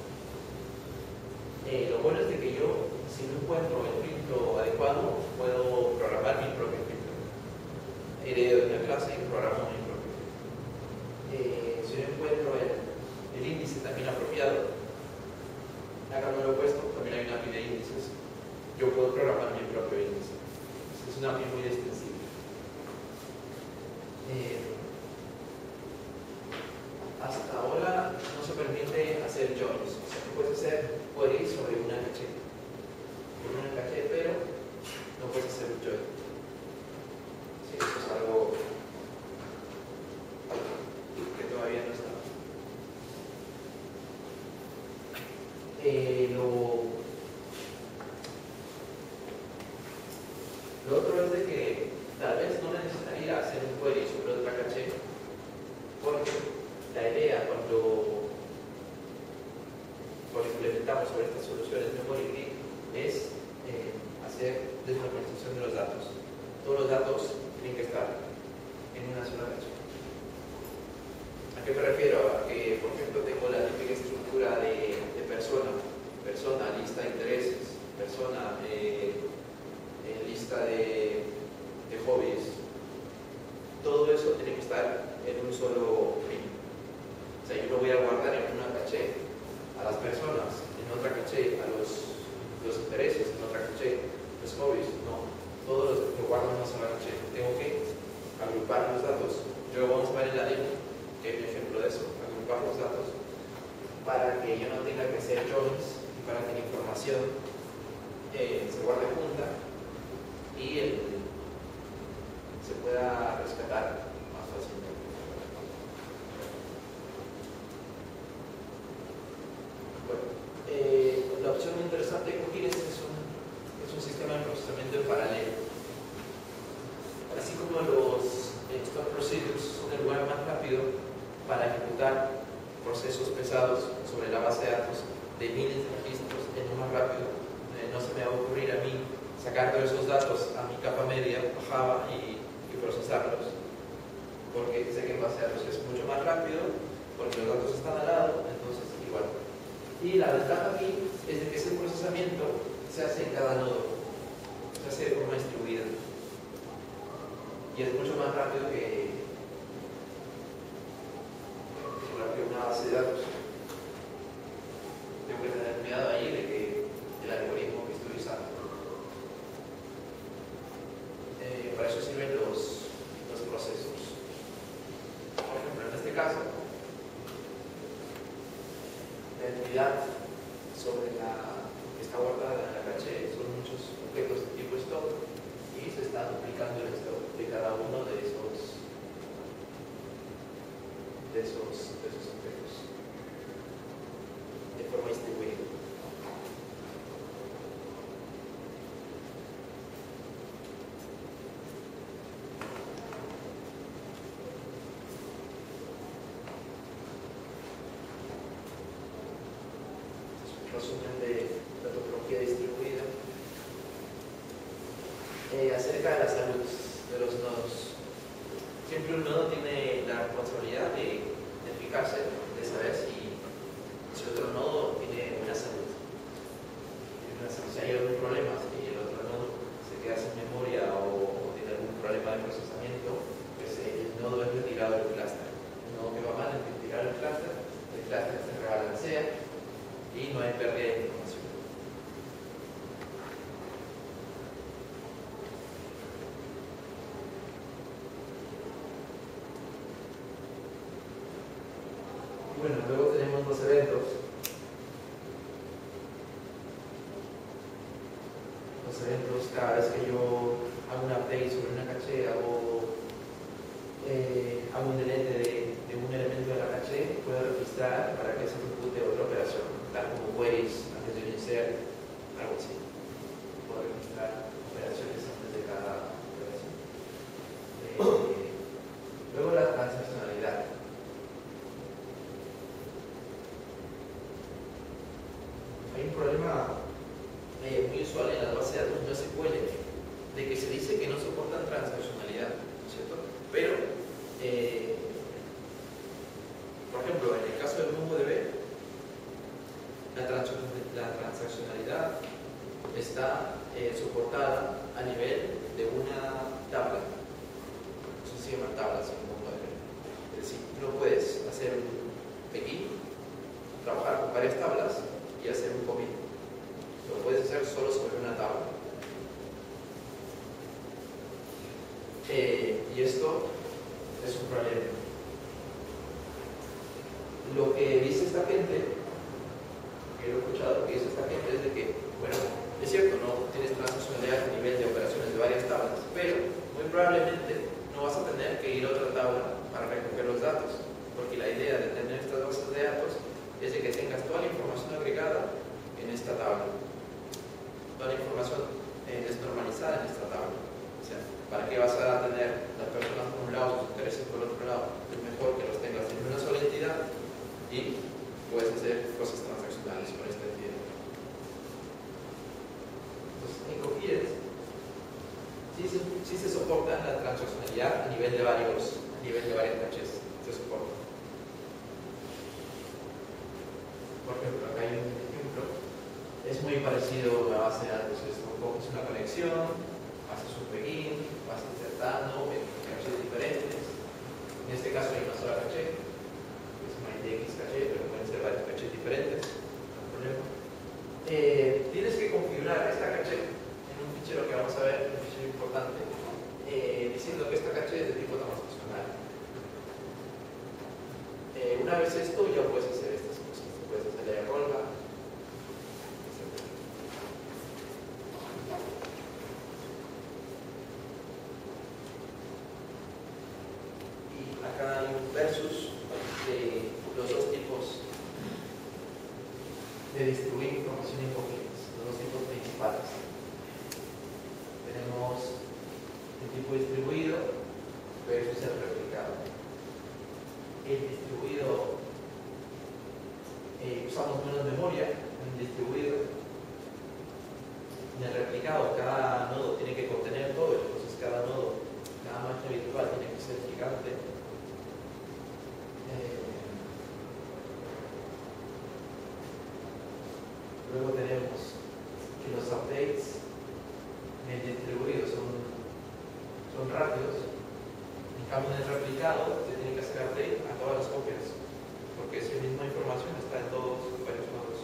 Eh, lo bueno es de que yo, si no encuentro el filtro adecuado, puedo programar mi propio filtro. Heredo de una clase y programo mi propio filtro. Eh, si no encuentro el, el índice también apropiado, acá no lo he puesto, también hay una A P I de índices. Yo puedo programar mi propio índice. Es una A P I muy extensible. Eh, hasta ahora no se permite hacer joins, o sea, tú puedes hacer queries sobre una caché, sobre una caché, pero no puedes hacer un join. Sí, eso es algo que todavía no está. Eh, lo, lo otro es de que tal vez no necesitaría hacer un query sobre otra caché, porque la idea cuando, cuando implementamos sobre estas soluciones Memory Grid es eh, hacer desnormalización de los datos. Todos los datos tienen que estar en una sola caché. ¿A qué me refiero? A que, por ejemplo, tengo la típica estructura de, de persona, persona, lista de intereses, persona, eh, eh, lista de, de hobbies. Todo eso tiene que estar en un solo fin. O sea, yo no voy a guardar en una caché a las personas, en otra caché a los, los intereses, en otra caché los hobbies. No, todos los lo guardo en una sola caché. Tengo que agrupar los datos. Yo vamos a ver en la demo que hay un ejemplo de eso, agrupar los datos para que yo no tenga que hacer joins y para que la información eh, se guarde junta y el, se pueda rescatar más fácilmente. Bueno, eh, la opción interesante de Coquines es un, es un sistema de procesamiento en paralelo. Así como los eh, stock procedures son el lugar más rápido para ejecutar procesos pesados sobre la base de datos de miles de registros, es lo más rápido. Eh, no se me va a ocurrir a mí sacar todos esos datos a mi capa media, a Java y, y procesarlos, porque sé que en base de datos es mucho más rápido, porque los datos están al lado, entonces igual. Y la ventaja aquí es de que ese procesamiento se hace en cada nodo, se hace de forma distribuida. Y es mucho más rápido que, que una base de datos. Tengo que tener cuidado ahí de que el algoritmo que estoy usando. Eh, para eso sirven los, los procesos. Por ejemplo, en este caso, la entidad sobre la que está guardada en la caché son muchos objetos de tipo stock y se está duplicando el stock de cada uno de esos de esos, de esos objetos de forma distribuida. Resumen de la topología distribuida. Eh, acerca de la salud de los nodos. Siempre un nodo tiene la responsabilidad de, de fijarse, de saber si, si otro nodo tiene buena salud. Si hay algún problema, si el otro nodo se queda sin memoria o, o tiene algún problema de procesamiento, pues el nodo es retirado del clúster. El nodo que va mal es retirado del clúster, el clúster se rebalancea y no hay pérdida de información. Bueno, luego tenemos los eventos. Los eventos, cada vez que yo hago un update sobre una caché, hago, eh, hago un delete de, de un elemento de la caché, puedo registrar para que se ejecute otra operación, tal como queries antes de un insert, algo así. Puedo registrar operaciones antes de cada operación. Eh, luego la transaccionalidad. Hay un problema eh, muy usual en las bases de datos no S Q L de que se dice que no soportan transaccionalidad, ¿cierto? Pero, eh, por ejemplo, en el caso del MongoDB, la, trans la transaccionalidad está eh, soportada a nivel de una tabla. Eso se llama tablas en MongoDB. Es decir, no puedes hacer un begin, trabajar con varias tablas y hacer un commit. Lo puedes hacer solo sobre una tabla. Eh, y esto es un problema. Lo que dice esta gente, que lo he escuchado, lo que dice esta gente es de que, bueno, es cierto, no tienes transaccionalidad a nivel de operaciones de varias tablas, pero muy probablemente no vas a tener que ir a otra tabla para recoger los datos, porque la idea de tener estas bases de datos es de que tengas toda la información agregada en esta tabla, toda la información eh, desnormalizada en esta tabla. O sea, ¿para qué vas a tener las personas por un lado, sus intereses por el otro lado? Es mejor que los tengas en una sola entidad y puedes hacer cosas transaccionales con esta entidad. Entonces, en Coheres sí se, sí se soporta la transaccionalidad a nivel de varios, a nivel de varias caches. Se soporta. Por ejemplo, acá hay un ejemplo. Es muy parecido a la base de datos. Es una conexión, haces un begin, vas insertando en caches diferentes. En este caso hay una sola caché, es una I D X caché, pero pueden ser varias caches diferentes, no hay problema. Eh, tienes que configurar esta caché en un fichero que vamos a ver, un fichero importante, eh, diciendo que esta caché es de tipo transaccional. Eh, una vez esto, ya puedes hacer estas cosas. Puedes hacer la rollback, etcétera. Y acá hay un versus de los dos tipos de distribuir información en Coheres, los dos tipos principales. Tenemos el tipo distribuido versus el replicado. El distribuido, eh, usamos menos memoria en el distribuido. En el replicado, cada nodo tiene que contener todo, entonces cada nodo, cada máquina virtual tiene que ser gigante. Eh, Luego tenemos que los updates mediante distribuidos son, son rápidos. En cambio, en el replicado se tiene que hacer update a todas las copias, porque esa misma información está en todos los varios nodos.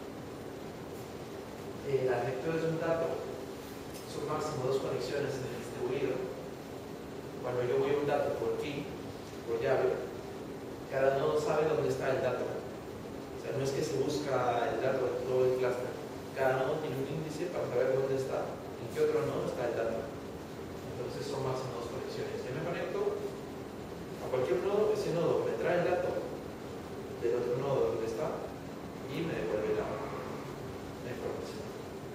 Eh, las lecturas de un dato son máximo dos conexiones en el distribuido. Cuando yo voy a un dato por key, por llave, cada nodo sabe dónde está el dato. O sea, no es que se busca el dato en todo el cluster. Cada nodo tiene un índice para saber dónde está, en qué otro nodo está el dato. Entonces son máximo dos conexiones. Yo me conecto a cualquier nodo, ese nodo me trae el dato del otro nodo donde está y me devuelve la, la información.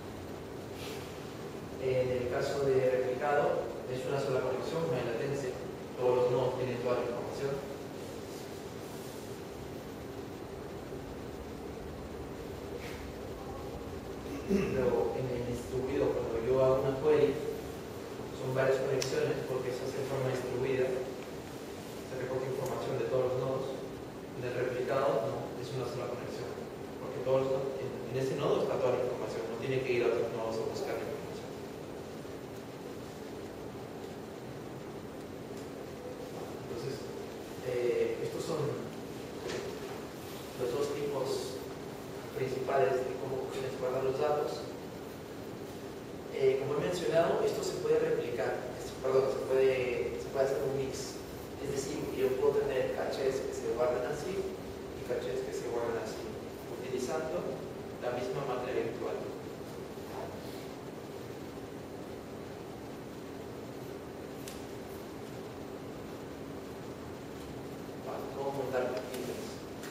En el caso de replicado, es una sola conexión, no hay latencia. Todos los nodos tienen toda la información. Luego, en el distribuido, cuando yo hago una query, son varias conexiones porque se hace de forma distribuida. Se recoge información de todos los nodos. En el replicado, no, es una sola conexión. Porque todos los nodos, en, en ese nodo está toda la información, no tiene que ir a otros nodos a buscar la información. Entonces, eh, estos son los dos tipos principales de cómo tienes que guardar los datos. Eh, como he mencionado, esto se puede replicar, esto, perdón, se puede, se puede hacer un mix. Es decir, yo puedo tener cachés que se guarden así y cachés que se guarden así, utilizando la misma máquina virtual. Vale, ¿cómo montar plantillas?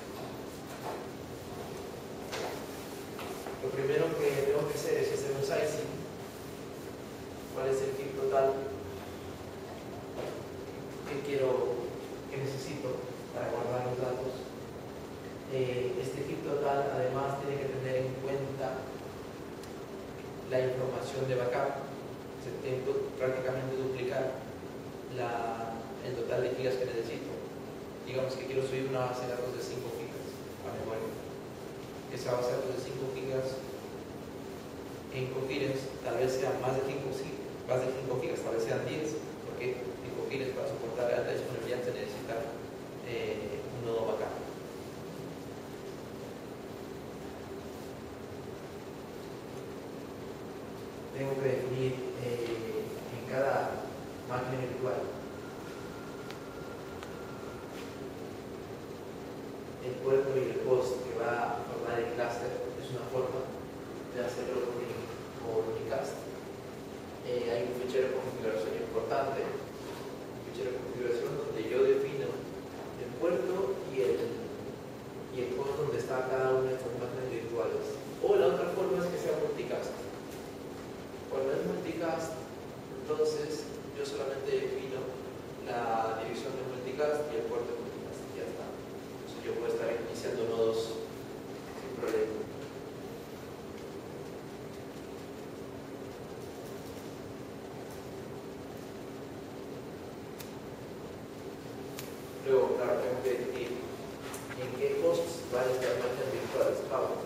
Lo primero que tengo que hacer es hacer un sizing. ¿Cuál es el heap total que quiero, que necesito para guardar los datos? Eh, este heap total además tiene que tener en cuenta la información de backup. Se tiene que prácticamente duplicar la, el total de gigas que necesito. Digamos que quiero subir una base de datos de cinco gigas a memoria. Esa base de datos de cinco gigas en Cofiles tal vez sean más de cinco gigas, tal vez sean diez, porque en Cofiles para soportar alta disponibilidad se necesita eh, un nodo backup. Tengo que definir eh, en cada máquina virtual el puerto y el host que va a formar el cluster. Es una forma de hacerlo por unicast. Eh, hay un fichero de configuración importante, un fichero de configuración donde yo defino el puerto y el, y el host donde está cada una de estas máquinas virtuales. O la otra forma es que sea multicast. Cuando es multicast, entonces yo solamente defino la división de multicast y el puerto de multicast y ya está. Entonces yo puedo estar iniciando nodos sin problema. Luego, claro, tengo que definir en qué hosts van estas máquinas virtuales Java.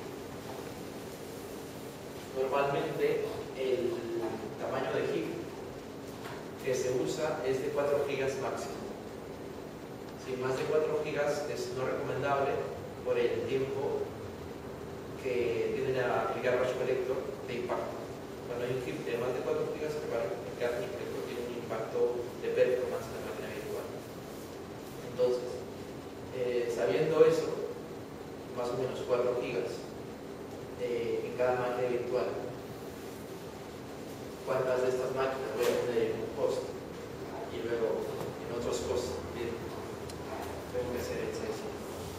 Normalmente, el tamaño de heap que se usa es de cuatro gigas máximo. Si más de cuatro gigas es no recomendable por el tiempo que tienden a aplicar Bash Collector de impacto. Cuando hay un heap de más de cuatro gigas, que Bash Collector tiene un impacto de performance en la máquina virtual. Entonces, eh, sabiendo eso, más o menos cuatro gigas eh, en cada máquina virtual, cuántas de estas máquinas voy a tener en un host y luego en otros hosts también tengo que hacer el sizing.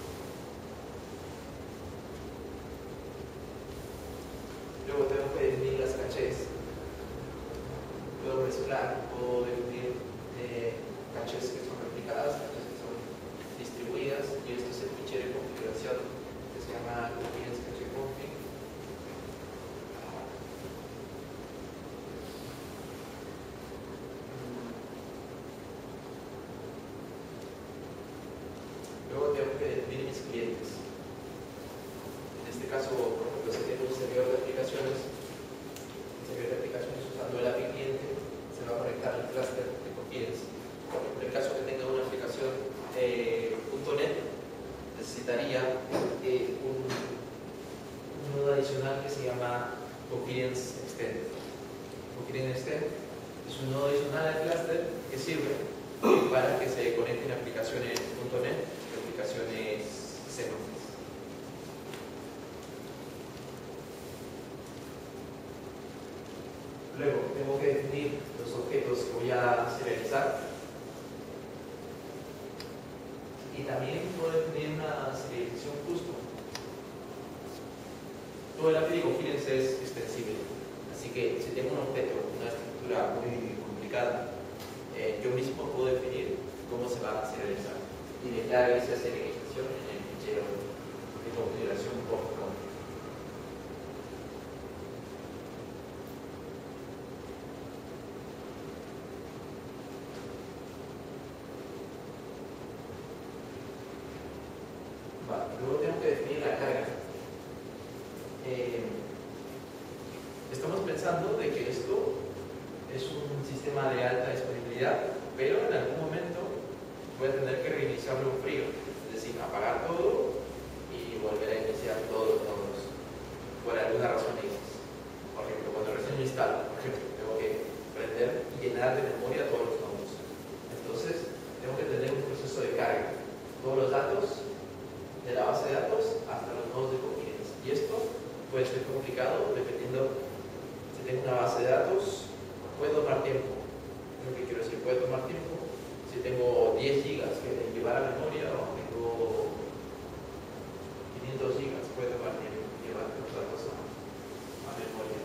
Luego tengo que definir las cachés. Puedo mezclar, puedo definir eh, cachés que son replicadas, cachés que son distribuidas, y esto es el fichero de configuración que se llama Config Cache Config. Luego tengo que definir mis clientes. En este caso, por ejemplo, ejemplo, si tengo un servidor de aplicaciones, un servidor de aplicaciones usando el A P I cliente, se va a conectar al clúster de Confidence. En el caso que tenga una aplicación eh, .NET, necesitaría eh, un, un nodo adicional que se llama Confidence Extend. Confidence Extend es un nodo adicional al clúster que sirve para que se conecten aplicaciones .NET y aplicaciones C++. Luego tengo que definir los objetos que voy a serializar. Y también puedo definir una serialización custom. Todo el A P I de Confidence es extensible. Así que si tengo un objeto con una estructura muy complicada, eh, yo mismo puedo definir cómo se va a serializar. Y declarar esa serialización en el fichero de configuración punto com. Luego tengo que definir la carga. Eh, estamos pensando de que esto es un sistema de alta disponibilidad, pero en algún momento voy a tener que reiniciarlo en frío, es decir, apagar todo y volver a iniciar todos los nodos por alguna razón X. Por ejemplo, cuando recién lo instalo, por ejemplo, tengo que prender y llenar de memoria todos los nodos. Entonces, tengo que tener un proceso de carga. Todos los datos de la base de datos hasta los nodos de Confidence. Y esto puede ser complicado dependiendo si tengo una base de datos, puede tomar tiempo. Lo que quiero decir, puede tomar tiempo. Si tengo diez gigas que llevar a memoria o tengo quinientos gigas, puede tomar tiempo llevar los datos a, a memoria.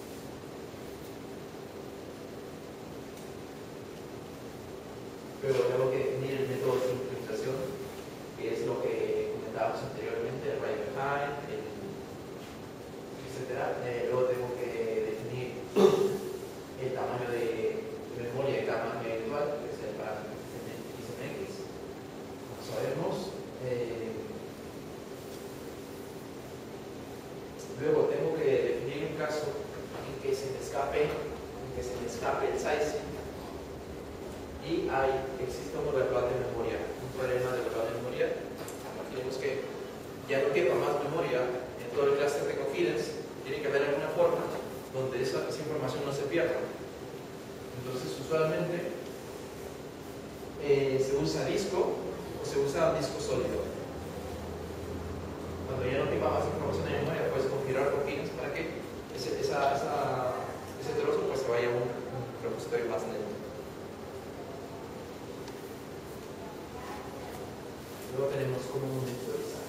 Pero tengo que definir el método de sincronización, que es lo que comentábamos anteriormente, el write behind, el, etcétera. Eh, luego tengo que definir el tamaño de, de memoria y tamaño virtual, que es el parámetro X M X. Como sabemos. Eh, luego tengo que definir un caso en que se me escape, en que se me escape el sizing. Y hay, existe un overflow de memoria, un problema de overflow de memoria. Imaginemos que ya no quepa más memoria en todo el clúster de Confidence, tiene que haber alguna forma donde esa, esa información no se pierda. Entonces, usualmente eh, se usa disco o se usa disco sólido. Cuando ya no quepa más información en memoria, puedes configurar Confidence para que ese, esa, esa, ese trozo pues, se vaya a un, un repositorio más lento. Luego tenemos cómo monitorizar.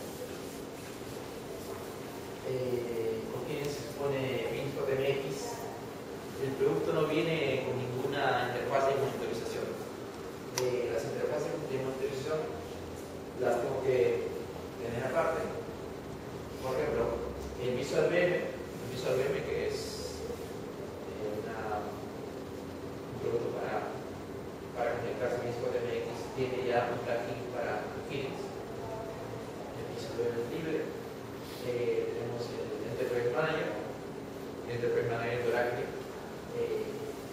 Eh, Confidence expone Bins.mx. El producto no viene con ninguna interfaz de monitorización. Eh, las interfaces de monitorización las tengo que tener aparte. Por ejemplo, el Visual B M, el Visual B M que es eh, una, un producto para, para conectarse a Bins.mx, tiene ya un plugin para Confidence. El Visual B M es libre. Eh, tenemos el Enterprise Manager, el Enterprise Manager de Oracle. Eh,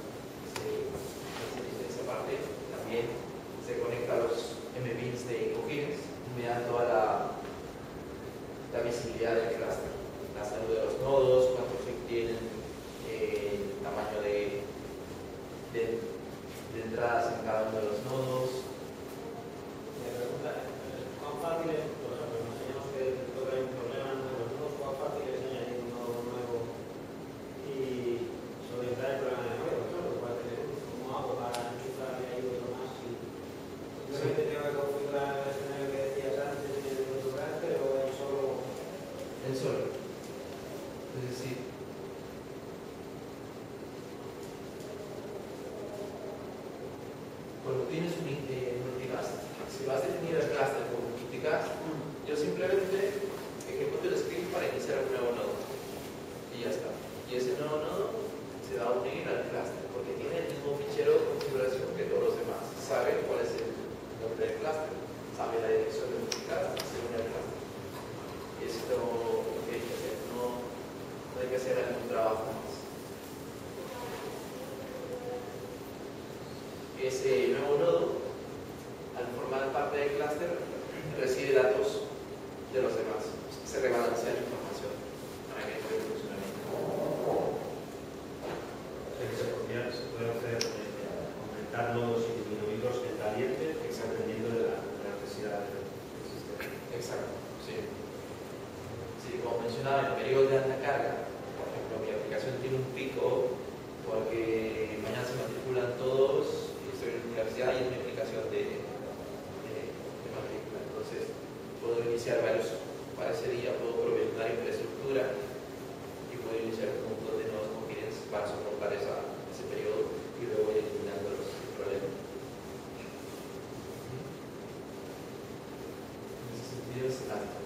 se, esa parte también se conecta a los M Bins de Confidence y me da toda la, la visibilidad del cluster, la salud de los nodos, cuántos figs tienen, eh, el tamaño de, de, de entradas en cada uno de los nodos. Me pregunta, ¿cuán fácil es? Por ejemplo, imaginemos que toca un problema entre los nodos, ¿cuán fácil es añadir un nodo nuevo y solventar el problema de memoria? Por ejemplo, ¿cuál tener uno? ¿Cómo hago para enchufarle ahí otro más? Y simplemente tengo que configurar el escenario que decías antes en el otro cluster o es solo. El solo. Es decir, cuando tienes un eh, multicast, si vas a definir el cluster como multicast, yo simplemente ejecuto el script para iniciar un nuevo nodo. Y ya está. Y ese nuevo nodo se va a unir al cluster, porque tiene el mismo fichero de configuración que todos los demás. Sabe cuál es el nombre del cluster, sabe la dirección del multicast, se une al cluster. Esto lo que hay que hacer, no ese nuevo nodo, al formar parte del clúster, recibe datos de los demás. Se rebalancea la información para que pueda funcionar bien. Se puede hacer eh, aumentar nodos y disminuirlos en caliente, dependiendo de la, de la necesidad del sistema. Exacto, sí. Sí, como mencionaba, en el periodo de alta carga, por ejemplo, mi aplicación tiene un pico porque mañana se matriculan todos, estoy en la universidad y es mi aplicación de, de, de matrícula. Entonces, puedo iniciar varios para ese día, puedo provisionar infraestructura y puedo iniciar un montón de nuevos componentes para soportar esa, ese periodo y luego voy eliminando los problemas. En ese sentido es alto.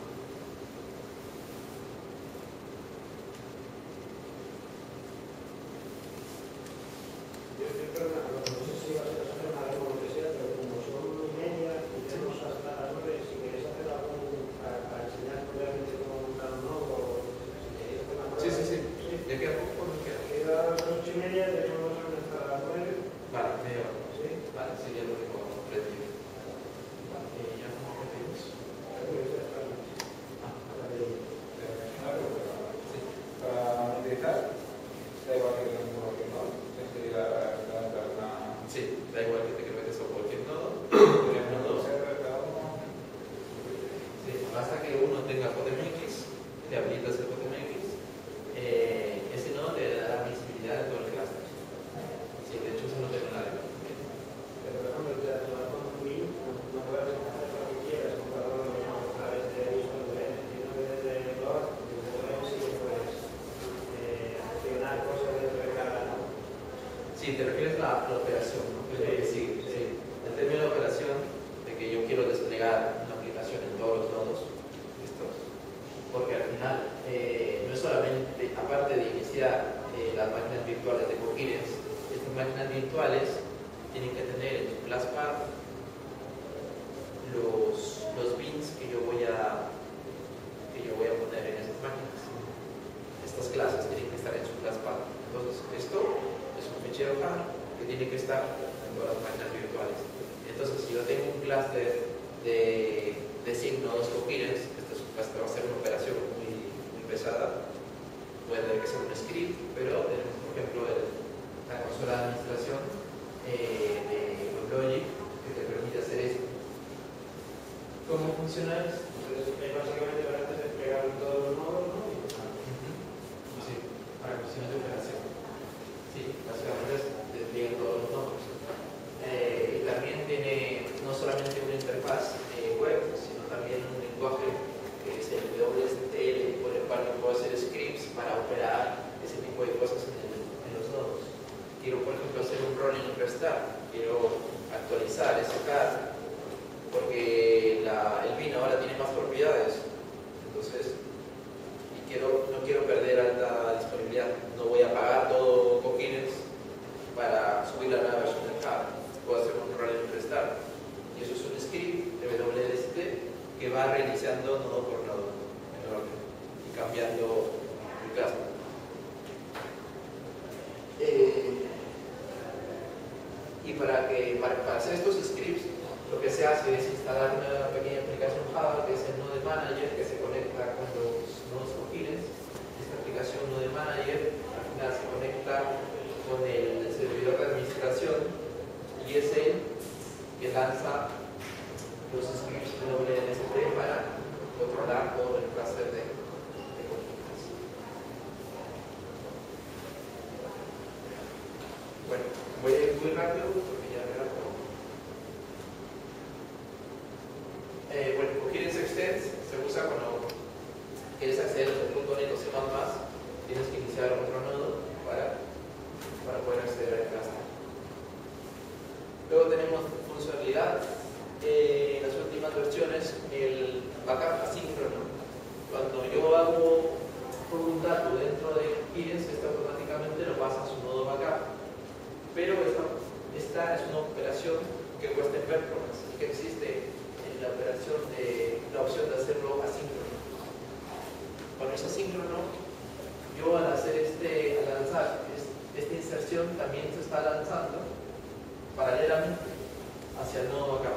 Yo creo que no sé si vas a hacer una demo o lo que sea, pero como son media y tenemos hasta las nueve, si queréis hacer algún para, para enseñar probablemente cómo montar un nodo, si queréis hacer una prueba. Sí, sí, sí. ¿De qué a poco me queda? Queda a las ocho y media, tenemos hasta las nueve. Vale, media hora. Sí. Vale, sí, ya lo tengo aprendido. Vale, eh, ya no me pedimos. Ah, sí. Para monetizar, da igual que tengas cualquier nodo, tienes que ir a levantar una. Sí, da igual que te conectes a cualquier nodo. Cualquier nodo, Sí, basta que uno tenga J M X, le habilitas el J M X, eh, ese nodo le da la visibilidad de todo el clúster. Sí, de hecho eso no tengo nada. Pero por ejemplo, te das una con un link, no puedes hacer lo que quieras, compararlo a través de ISO de sino que desde el blog, sí que puedes accionar cosas dentro de cada nodo. Sí, te refieres a la, la operación, ¿no? Que es lo que sigue. Sí. El término de operación, de que yo quiero desplegar una aplicación en todos los nodos, estos, porque al final eh, no es solamente, aparte de iniciar eh, las máquinas virtuales de coherence, estas máquinas virtuales tienen que tener en su classpath los, los bins que yo voy a que yo voy a poner en esas máquinas. Estas clases tienen que estar en su classpath. Entonces, esto es un fichero H A M que tiene que estar en todas las máquinas virtuales. Entonces, si yo tengo un clúster de, de cien nodos coherence, esto, esto va a ser una operación muy, muy pesada, puede tener que ser un script, pero tenemos, por ejemplo, el, la consola de administración eh, de WebLogic que te permite hacer esto. ¿Cómo funciona esto? Entonces, eh, básicamente lo que haces es pegar en todos los nodos, ¿no? Y Sí, para cuestiones de operación. Sí, básicamente es despliegue todos los nodos. Eh, también tiene no solamente una interfaz eh, web, sino también un lenguaje que es el W S T L, por el cual yo puedo hacer scripts para operar ese tipo de cosas en, el, en los nodos. Quiero, por ejemplo, hacer un rolling restart, quiero actualizar ese car, porque la, el bin ahora tiene más propiedades. Entonces, y quiero, no quiero perder alta disponibilidad, no voy a pagar todo coherence para subir la nueva versión del car. Puedo hacer un rolling restart. Y eso es un script de W S T que va reiniciando nodo por nodo en orden y cambiando el caso. Eh, y para, que, para, para hacer estos scripts, lo que se hace es instalar una pequeña aplicación Java que es el Node Manager que se conecta con los nodos coherence. Esta aplicación Node Manager al final se conecta con el servidor de administración y es él que lanza los scripts de W S T para controlar todo el cluster de, de coherence. Bueno, voy a ir muy rápido porque ya me da poco. Eh, bueno, coherence extends se usa cuando quieres acceder a un punto .NET o C más más, tienes que iniciar otro nodo para, para poder acceder al cluster. Luego tenemos funcionalidad. Eh, en las últimas versiones, el backup asíncrono. Cuando yo hago un dato dentro de coherence, este automáticamente lo pasa a su nodo backup. Pero esta, esta es una operación que cuesta en performance y que existe en la operación de la opción de hacerlo asíncrono. Cuando es asíncrono, yo al hacer este, al lanzar esta inserción también se está lanzando paralelamente hacia el nodo acá.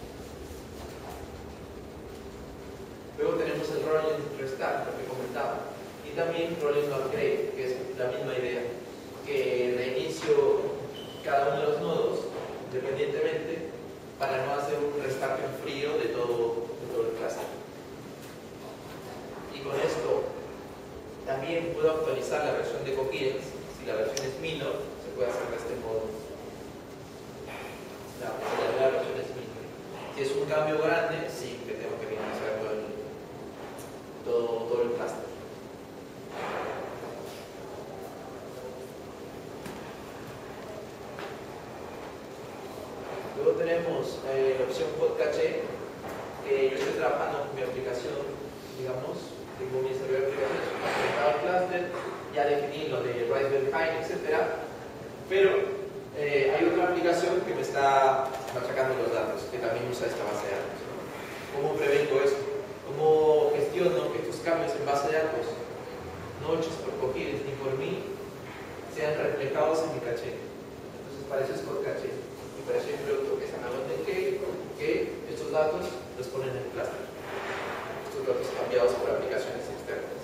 Luego tenemos el rolling restart, lo que comentaba, y también rolling upgrade, que es la misma idea, que reinicio cada uno de los nodos independientemente para no hacer un restart en frío de todo, de todo el cluster. Y con esto también puedo actualizar la versión de coherence. Si la versión es minor, se puede hacer de este modo. La, la versión es minor. Si es un cambio grande, sí que tengo que reiniciar todo el, todo, todo el cluster. Luego tenemos eh, la opción podcache, que yo estoy trabajando con mi aplicación, digamos, tengo mi servidor de aplicaciones conectado al cluster, ya definí lo de Raspberry Pi, etcétera. Pero eh, hay otra aplicación que me está machacando los datos, que también usa esta base de datos. ¿Cómo prevengo esto? ¿Cómo gestiono que estos cambios en base de datos, no hechos por coherence ni por mí, sean reflejados en mi caché? Entonces, para eso es podcache. Y para eso hay un producto que se llama OpenKey, que estos datos los ponen en el cluster. Estos datos cambiados por aplicaciones externas.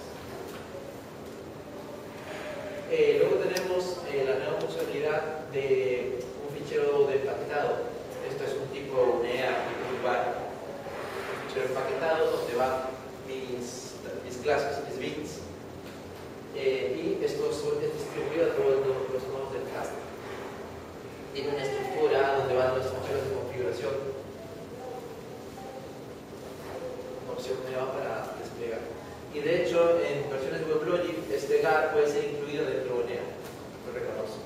Eh, luego tenemos eh, la nueva funcionalidad de un fichero de empaquetado. Esto es un tipo U N E A, tipo bar. Un fichero empaquetado donde van mis, mis clases, mis bits. Eh, y esto es distribuido a todos los nodos del cluster. Tiene una estructura donde van los ficheros de configuración. Una opción nueva para desplegar. Y de hecho, en versiones de WebLogic, este G A R puede ser incluido dentro de U N E A. Lo reconoce.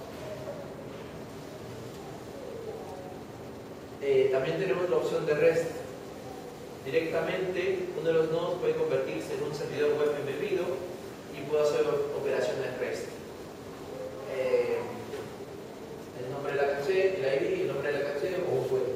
Eh, también tenemos la opción de REST. Directamente, uno de los nodos puede convertirse en un servidor web embebido y puedo hacer operaciones REST. Eh, el nombre de la caché, el I D, el nombre de la caché o un web.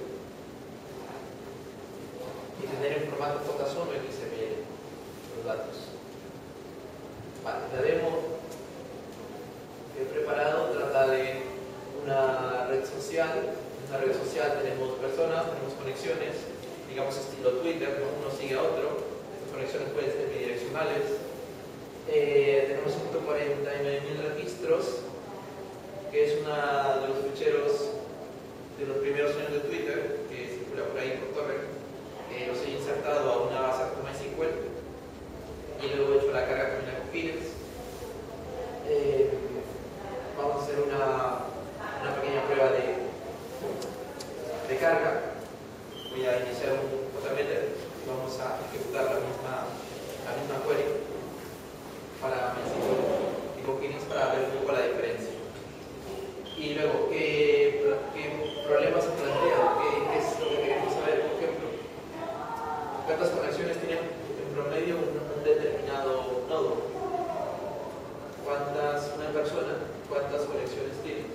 Y tener en formato J S O N o X M L los datos. Vale, la demo que he preparado trata de una red social. En una red social tenemos personas, tenemos conexiones, digamos estilo Twitter, ¿no? Uno sigue a otro. Estas conexiones pueden ser bidireccionales. Eh, tenemos ciento cuarenta y nueve mil registros, que es uno de los ficheros de los primeros años de Twitter, que circula por ahí por torrent. Eh, los he insertado a una base de MySQL y luego he hecho la carga con la coherence. Eh, vamos a hacer una, una pequeña prueba de, de carga. Voy a iniciar un JMeter y vamos a ejecutar la misma, la misma query para MySQL y coherence para ver un poco la diferencia. Y luego, ¿qué, qué problemas se plantean? ¿Qué, ¿Qué es lo que queremos saber? Por ejemplo, ¿cuántas conexiones tiene en promedio un, un determinado nodo? ¿Cuántas, una persona, cuántas conexiones tiene?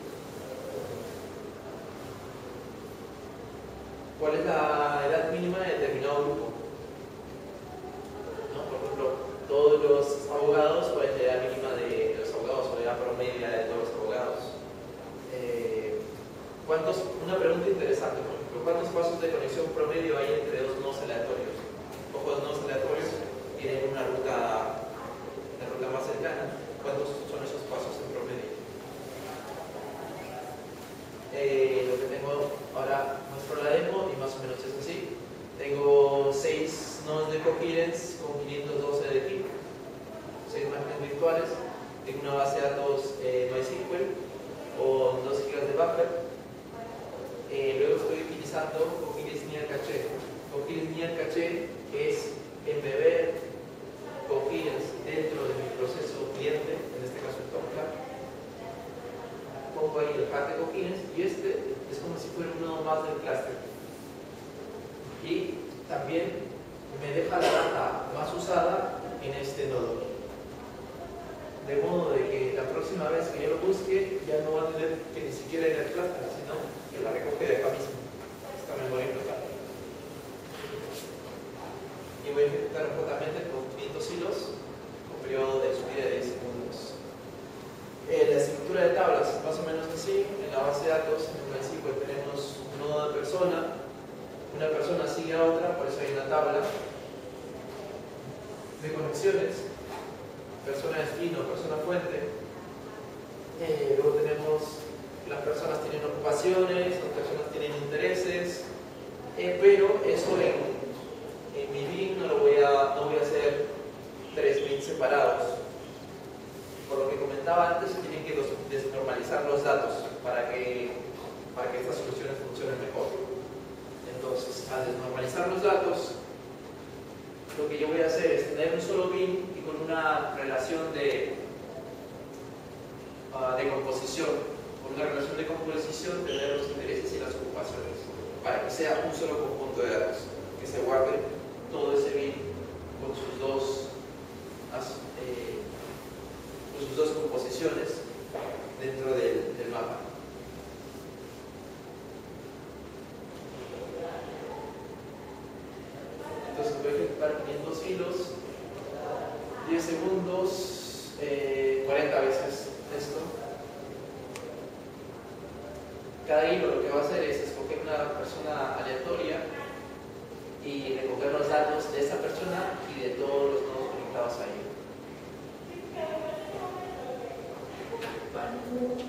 ¿Cuál es la edad mínima de determinado grupo? ¿No? Por ejemplo, todos los abogados, ¿cuál es la edad mínima de los abogados o la edad promedia de todos los abogados? Eh, ¿cuántos, una pregunta interesante, por ejemplo, ¿cuántos pasos de conexión promedio hay entre dos nodos aleatorios? Ojo, dos nodos aleatorios tienen una ruta, la ruta más cercana. ¿Cuántos son esos pasos en promedio? Eh, lo que tengo ahora, muestro la demo y más o menos es así. Tengo seis nodos de coherence con quinientos doce de peak, seis máquinas virtuales. Tengo una base de datos eh, MySQL con dos gigas de buffer. Eh, luego estoy utilizando Coherence Near Cache. Coherence Near Cache es embeber coherence dentro de mi proceso cliente, en este caso el Tomcat. Pongo ahí el pack de coherence y este es como si fuera un nodo más del cluster. Y también me deja la data más usada en este nodo. De modo de que la próxima vez que yo lo busque ya no va a tener que ni siquiera ir al cluster, sino que la recoge de acá mismo, esta memoria local. Y voy a ejecutar un JMeter con quinientos hilos con periodo de subida de diez segundos. Eh, la estructura de tablas es más o menos así. En la base de datos, en el MySQL tenemos una persona sigue a otra, por eso hay una tabla de conexiones, persona destino, persona fuente. Eh, luego tenemos, las personas tienen ocupaciones, las personas tienen intereses, eh, pero eso en, en mi B I M no lo voy a, no voy a hacer tres B I M separados. Por lo que comentaba antes, se tienen que desnormalizar los datos para que, para que estas soluciones funcionen mejor. Entonces, al desnormalizar los datos, lo que yo voy a hacer es tener un solo B I M y con una relación de, uh, de composición, con una relación de composición tener los intereses y las ocupaciones, para que sea un solo conjunto de datos, que se guarde todo ese B I M con sus dos, eh, con sus dos composiciones dentro del, del mapa. Entonces voy a ejecutar quinientos hilos, diez segundos, eh, cuarenta veces esto. Cada hilo lo que va a hacer es escoger una persona aleatoria y recoger los datos de esa persona y de todos los nodos conectados a ella. Vale.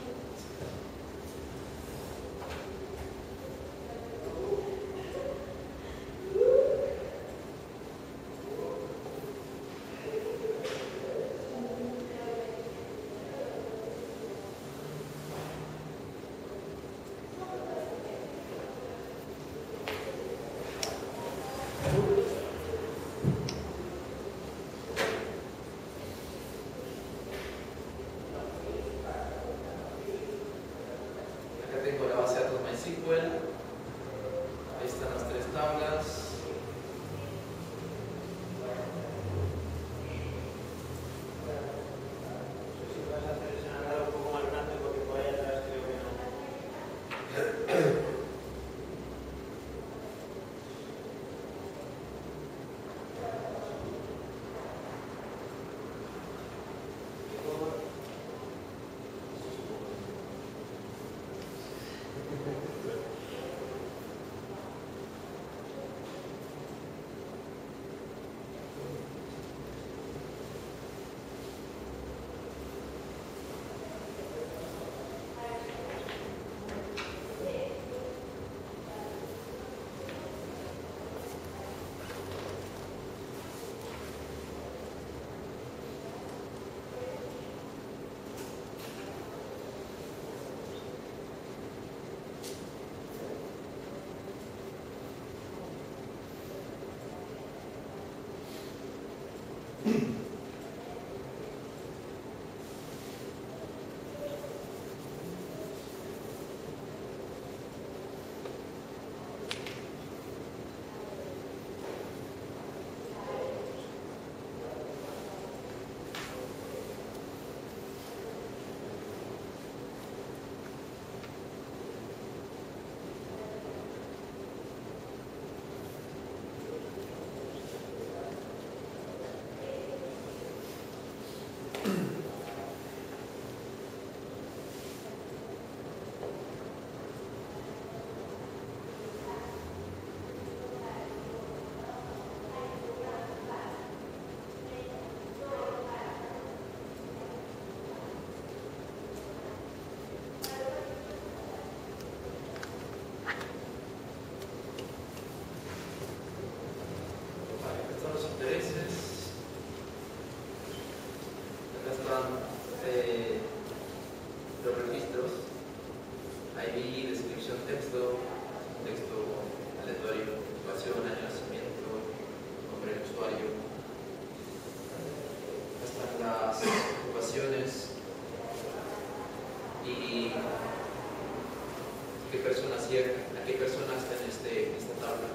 A qué persona está en, este, en esta tabla.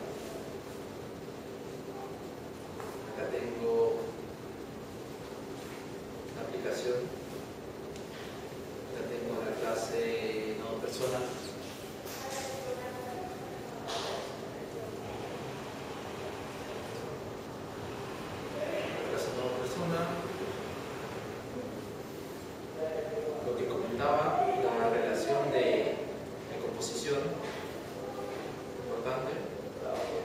Acá tengo la aplicación. Acá tengo la clase no persona. La clase no persona. Lo que comentaba, la relación de, de composición importante.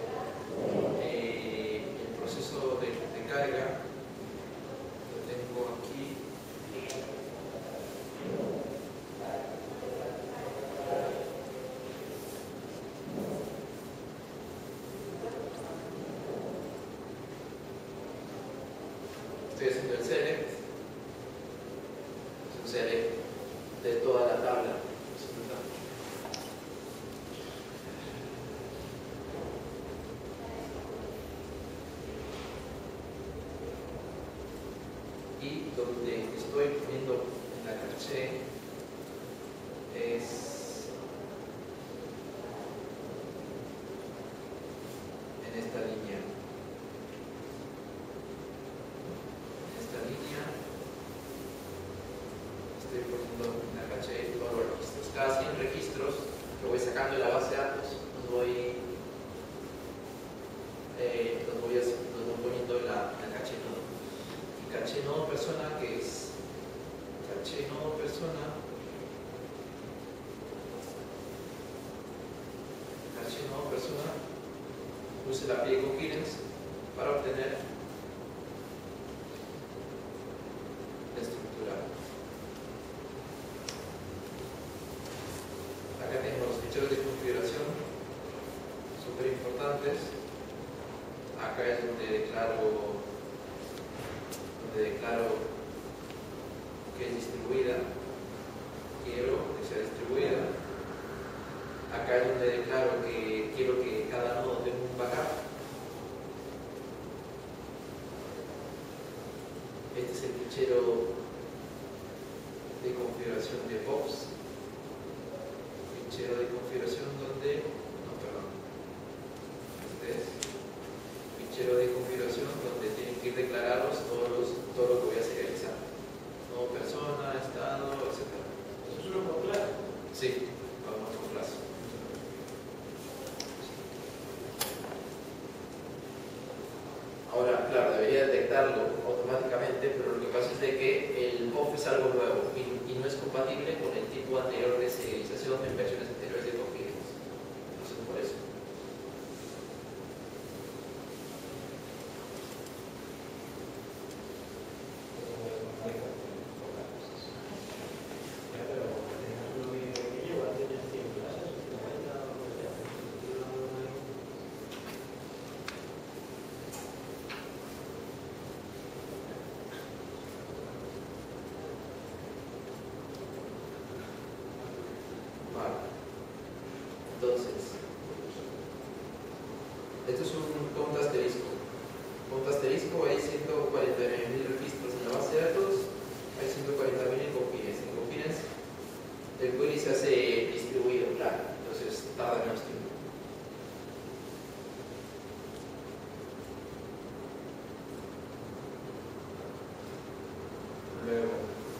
estoy haciendo el select. Es un select de toda la tabla. Y donde estoy poniendo en la caché es en esta línea. En esta línea estoy poniendo en la caché todos los registros. Cada cien registros que voy sacando de la base de datos los voy, eh, los voy, los voy poniendo en la, en la caché nodo. Y caché nodo persona, que es caché nodo persona, caché nodo persona, use la A P I de Coherence para obtener la estructura. Acá tengo los ficheros de configuración, súper importantes. Acá es donde declaro, donde declaro que es distribuida. Quiero que sea distribuida. Acá es donde declaro que quiero que cada nodo tenga un backup. Este es el fichero de configuración de POPs. Fichero de configuración donde, no, perdón, este es fichero de configuración donde tienen que ir declarados todos los, todo lo que voy a serializar. Nodo persona, estado, etcétera. ¿Eso es uno con clase? Sí, vamos con clase. Ahora, claro, debería detectarlo automáticamente, pero lo que pasa es de que el P O F es algo nuevo y, y no es compatible con el tipo anterior de serialización en versiones anteriores de Coherence. Entonces, por eso. Entonces, esto es un punto asterisco. Punto asterisco, hay ciento cuarenta y nueve mil registros en la base de datos, hay ciento cuarenta mil en Coherence. En Coherence, el query se hace distribuido, claro, entonces tarda menos tiempo. Luego,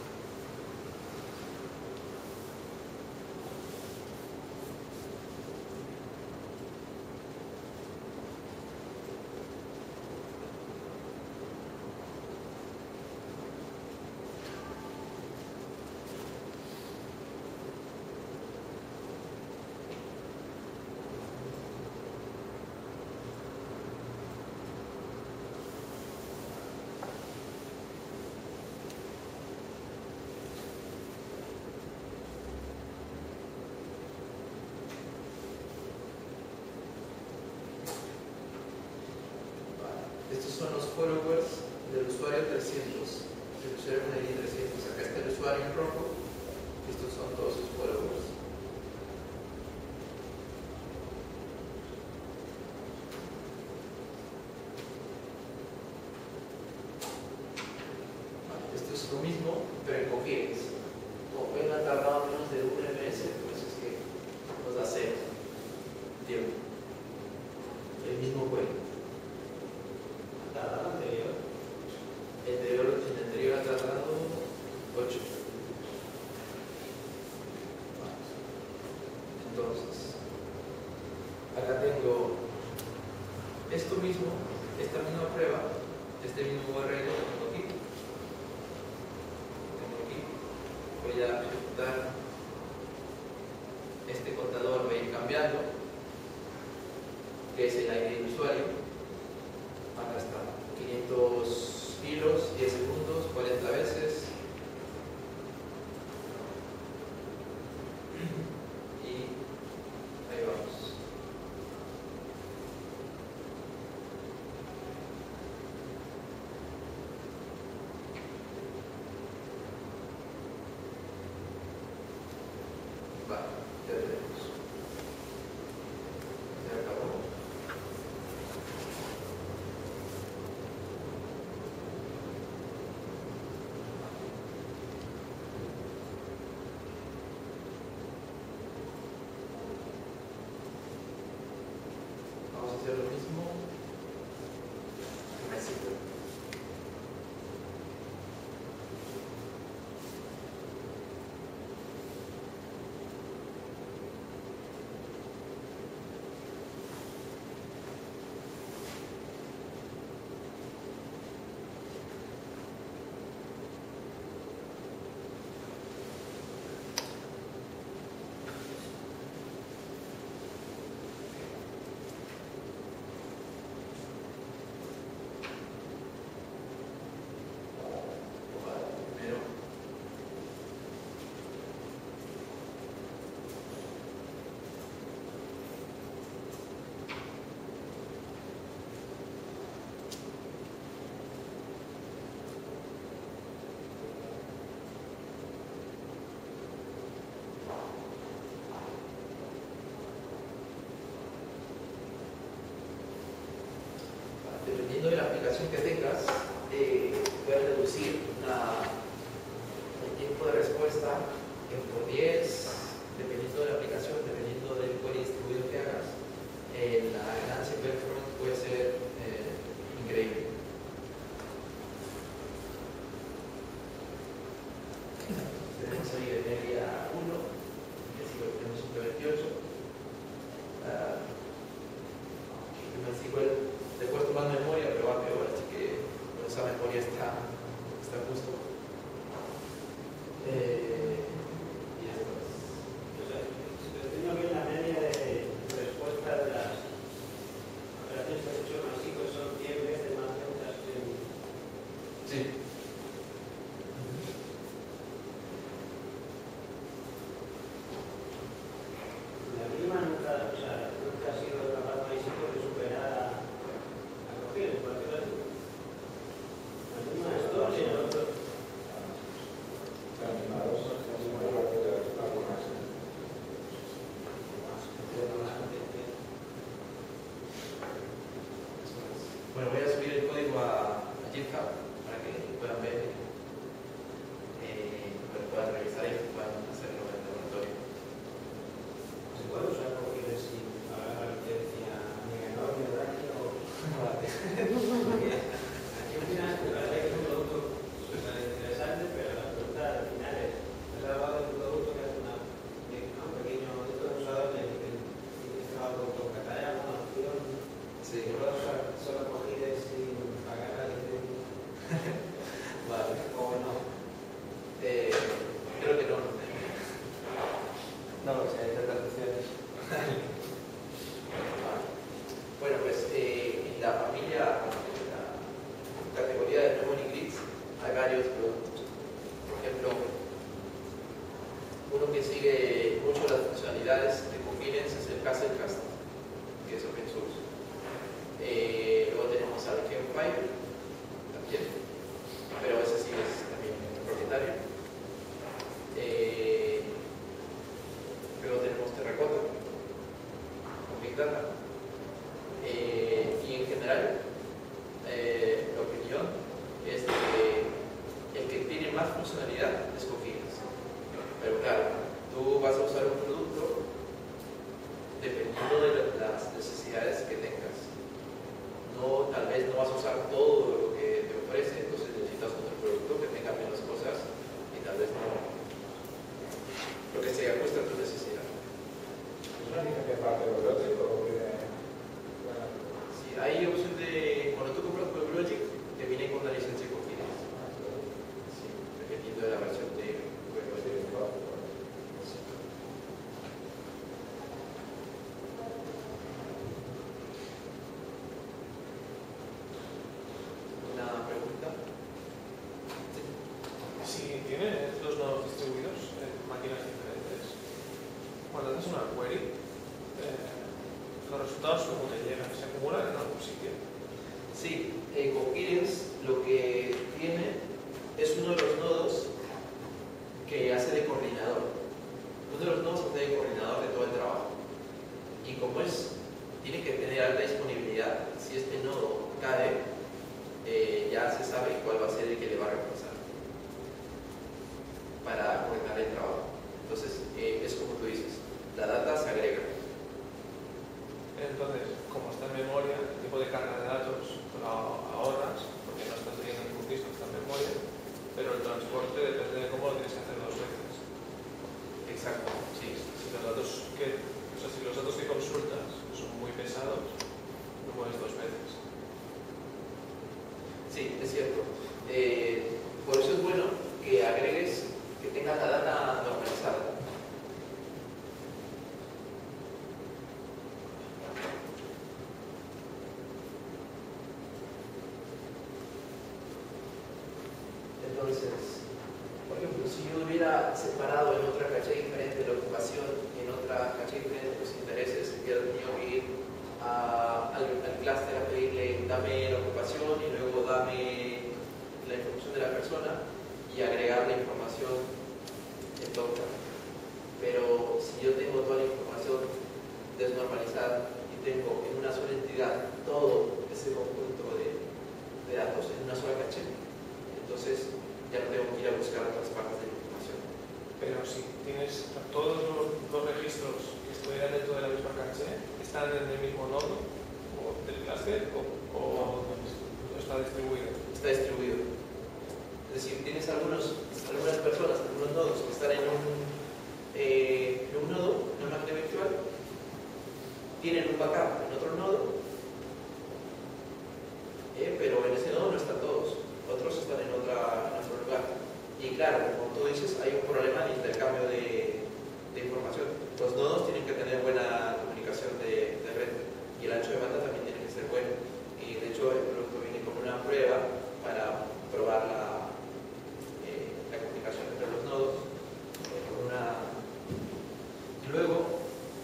estos son los followers del usuario trescientos, del usuario con I D trescientos. Acá está el usuario en rojo, estos son todos sus followers. Esto es lo mismo, pero en Coherence. Como ven, ha tardado menos de un M S, por eso es que nos da cero tiempo. El mismo query. ¿La anterior? El anterior, el anterior ha tardado ocho. Entonces, acá tengo esto mismo, esta misma prueba, este mismo U R L lo tengo aquí. Lo tengo aquí. Voy a ejecutar este contador, voy a ir cambiando, que es el I D del usuario. Acá está, quinientos kilos, diez segundos, cuarenta veces. Y ahí vamos. hacer lo mismo en MySQL. Dependiendo de la aplicación que tengas, eh, puedes reducir la, el tiempo de respuesta en por diez, dependiendo de la aplicación, dependiendo del query distribuido que hagas. Eh, la ganancia en performance puede ser eh, increíble. Tenemos ahí de media uno, y así lo tenemos un veintiocho. Uh, MySQL después tomando memoria, pero va peor, así que bueno, esa memoria está, está justo. Eh, y esto es. O sea, si lo tengo bien, la media de respuesta de las operaciones que has hecho en MySQL son diez veces más lentas que en... Sí. La mínima nunca, o sea, nunca ha sido capaz MySQL de superar a, a Cogieres, por decirlo así. La mínima es dos y el otro. Bueno, voy a subir el código a, a GitHub para que puedan ver, eh, para que puedan revisar y puedan hacerlo en el laboratorio. ¿Se puede usar Cogieres sin pagar la licencia ni menor ni gratis o...? Aquí al final, la verdad es que es un producto súper interesante, pero la pregunta al final es, ¿has hablado de un producto que es una, un pequeño producto de usador en el que dice algo con que te haya alguna opción? Sí. ¿Que puedas usar solo Cogieres sin pagar la licencia? Vale. ¿O no? Eh, creo que no. No, o sea, hay traducciones. Bueno, pues eh, en la familia, en la categoría de Mnemonic Grids, hay varios productos. Por ejemplo, uno que sigue mucho las funcionalidades de Cogieres es el Castlecast, que es open source. Eh, luego tenemos al Campfire también, pero ese sí es también propietario. Eh, luego tenemos Terracotta con Big Data. Eh, y en general, eh, la opinión es de que el que tiene más funcionalidad es Cogieres. Pero claro, tú vas a usar un producto dependiendo de las necesidades que tengas. No, tal vez no vas a usar todo lo que te ofrece, entonces necesitas otro producto que tenga menos cosas y tal vez no lo que se ajusta a tu necesidad. ¿Es una licencia parte de WebLogic o de...? Sí, hay opción de, cuando tú compras WebLogic, te viene con una licencia Cogieres. Sí, dependiendo de la versión de WebLogic. Sí. ¿Una pregunta? Si tienes dos nodos distribuidos en máquinas diferentes, cuando haces una query, eh, los resultados como te llegan, se acumulan en algún sitio. Sí, eh, Cogieres lo que tiene es uno de los nodos que hace de coordinador. Uno de los nodos hace de coordinador de todo el trabajo. Y como es, tiene que tener alta disponibilidad, si este nodo cae, eh, ya se sabe cuál va a ser el que le va a reemplazar para coordinar el trabajo. Entonces, eh, es como tú dices, la data se agrega. Entonces, como está en memoria, Entonces, por ejemplo, si yo hubiera separado en otra caché diferente la ocupación y en otra caché diferente los intereses, hubiera tenido que ir a, al, al clúster a pedirle dame la ocupación y luego dame la información de la persona y agregar la información en Docker. Pero si yo tengo toda la información desnormalizada y tengo en una sola entidad todo ese conjunto de, de datos en una sola caché, entonces ya no tengo que ir a buscar otras partes de la información. Pero si tienes todos los, los registros que estuvieran dentro de la misma caché, ¿están en el mismo nodo o del clúster o, o no está distribuido? Está distribuido. Es decir, tienes algunos, algunas personas, algunos nodos que están en un, eh, en un nodo, en una máquina virtual, tienen un backup en otro nodo, eh, pero en ese nodo no están todos. Otros están en, otra, en otro lugar. Y claro, como tú dices, hay un problema de intercambio de, de información. Los nodos tienen que tener buena comunicación de, de red y el ancho de banda también tiene que ser bueno. Y de hecho el producto viene con una prueba para probar la, eh, la comunicación entre los nodos. Eh, con una... Y luego,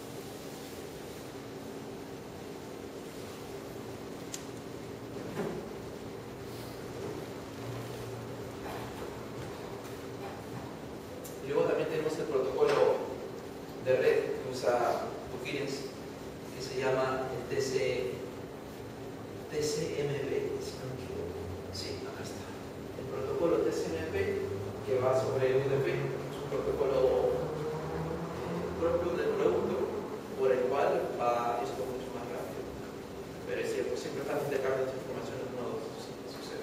Luego también tenemos el protocolo de red que usa Coherence, que se llama el T C M P, si no me equivoco. Sí, acá está. El protocolo T C M P que va sobre U D P, es un protocolo eh, propio del producto por el cual va esto mucho más rápido. Pero es cierto, siempre están intercambiando información en nodos, sí, sucede.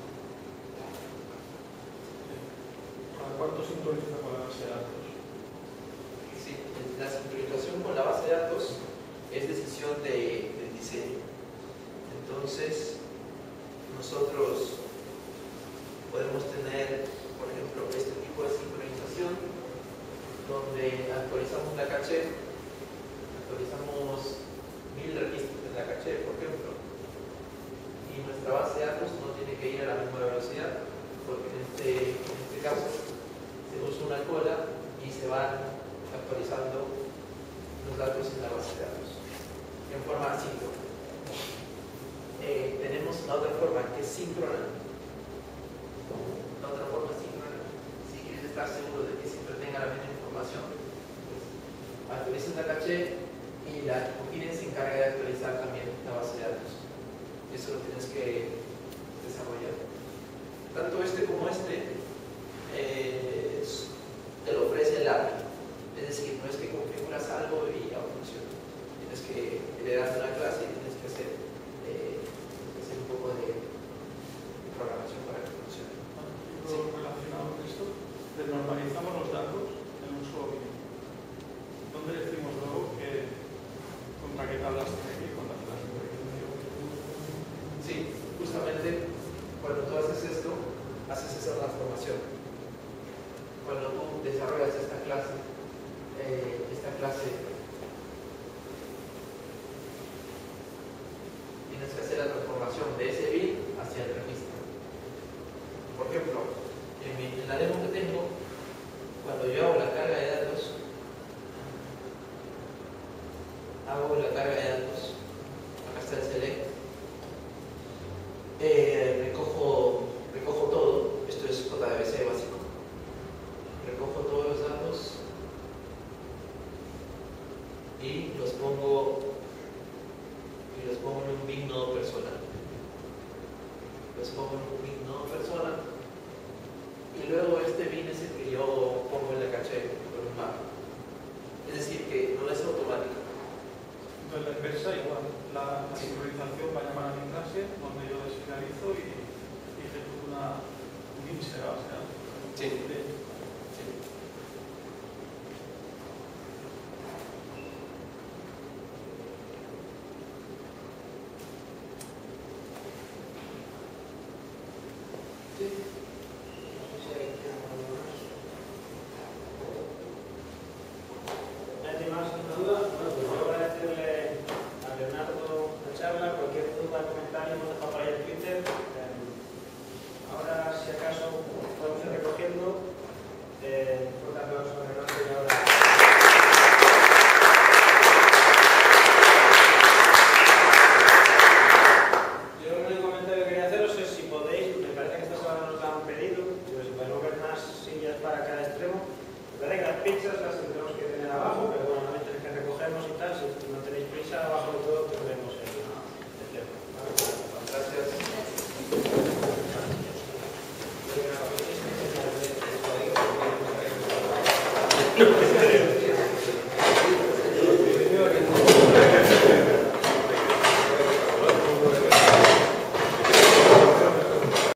¿Cuánto sincroniza con la base de datos? Sí, la sincronización con la base de datos es decisión de, del diseño. Entonces, nosotros podemos tener, por ejemplo, este tipo de sincronización donde actualizamos la caché, actualizamos mil registros en la caché, por ejemplo, y nuestra base de datos no tiene que ir a la misma velocidad, porque en este, en este caso se usa una cola y se van actualizando los datos en la base de datos en forma asíncrona. Eh, tenemos la otra forma que es síncrona. La otra forma síncrona, si quieres estar seguro de que siempre tenga la misma información, pues actualizas la caché y la Coherence se encarga de actualizar también la base de datos. Eso lo tienes que desarrollar. Tanto este como este eh, te lo ofrece el A P I. Es decir, no es que configuras algo y ya funciona. Tienes que le das una clase y tienes que hacer, eh, hacer un poco de programación para que funcione. Sí. Relacionado con esto, desnormalizamos los datos en un solo bien. ¿Dónde decimos luego que contra qué tablas tiene que ir con la clase? Sí, justamente cuando tú haces esto, haces esa transformación. Cuando tú desarrollas esta clase, eh, esta clase tienes que hacer la transformación de ese bin hacia el registro. Por ejemplo, en, mi, en la demo que tengo, cuando yo hago la carga de datos, hago la carga de datos, acá está el select, eh, recojo, recojo todo, esto es J D B C básico, recojo todos los datos y los pongo y los pongo en un bin nodo persona. Los pongo en un bin nodo persona y luego este bin es el que yo pongo en la caché con un map. Es decir, que no es automático. Entonces la inversa igual, la, la sincronización va a llamar a mi clase donde yo desfinalizo y, y ejecuto una un insert, o sea, Sí. de, ¿Nadie más una duda? Bueno, pues yo agradecerle a Leonardo la charla, cualquier duda, comentario, hemos dejado por ahí en Twitter. Eh, ahora, si acaso, podemos No, en serio.